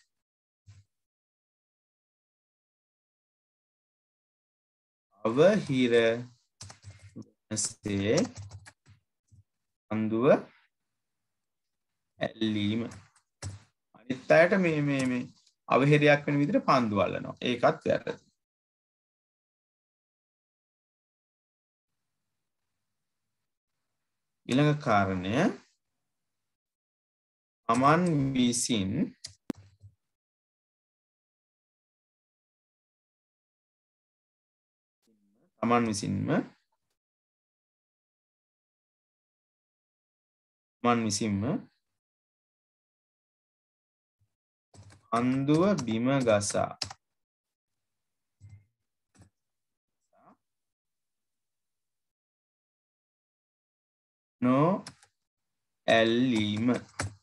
අවහිර වනසේ පන්දුව ඇල්ලීම. අනිත් අයට මේ මේ මේ අවහිරයක් වෙන විදිහට පන්දු අල්ලනවා. ඒකත් වැරදි. ඊළඟ කාරණය අමන් විසින් තමන් විසින්ම තමන් විසින්ම පන්දුව බිම ගසා නො ඇල්ලීම.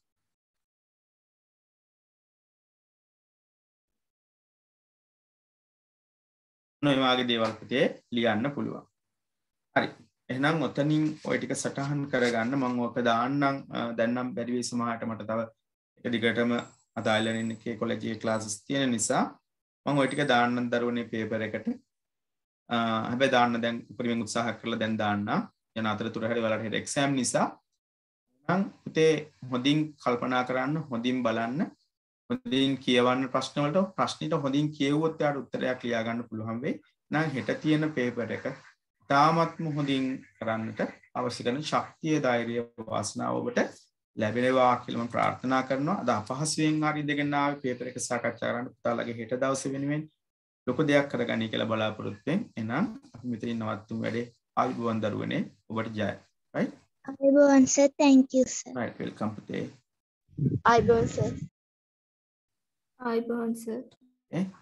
ඔය වගේ දේවල් පුතේ ලියන්න පුළුවන්. හරි. එහෙනම් ඔතනින් ওই ටික සටහන් කරගන්න මම ඔක දාන්නම්. දැන් නම් බැරි වෙයි සමහරට මට තව එක දිගටම අද ආයිලන් එකේ කොලෙජ් එකේ ක්ලාසස් තියෙන නිසා මම ওই ටික දාන්නම් දරුවනේ පේපර් එකට. හැබැයි දාන්න දැන් උපරිමයෙන් උත්සාහ කරලා දැන් දාන්න. යන අතරතුර හැරි වලට හෙට එක්සෑම් නිසා නම් පුතේ හොඳින් කල්පනා කරන්න, හොඳින් බලන්න, හොඳින් කියවන්න ප්‍රශ්න වලට ප්‍රශ්නෙට හොඳින් කියවුවොත් යාට උත්තරයක් ලියා ගන්න පුළුවන් වෙයි. නම් හෙට තියෙන පේපර් එක තාමත්ම හොඳින් කරන්නට අවශ්‍ය කරන ශක්තිය, ධෛර්යය, වාසනාව ඔබට ලැබෙනවා කියලා මම ප්‍රාර්ථනා කරනවා. අද අපහසුයෙන් හරි ඉඳගෙන ආවේ පේපර් එක සාකච්ඡා කරන්න පුතාලගේ හෙට දවසේ වෙනුවෙන් ලොකු දෙයක් කරගන්න කියලා බලාපොරොත්තු වෙන. එහෙනම් අපි මෙතනින් නවත්තුමු වැඩේ. ආයුබෝවන් දරුවනේ. ඔබට ජය. right? ආයුබෝවන් sir, thank you sir. right, welcome පුතේ. ආයිබෝන් සර්. ආයිබෝන් සර්. ඈ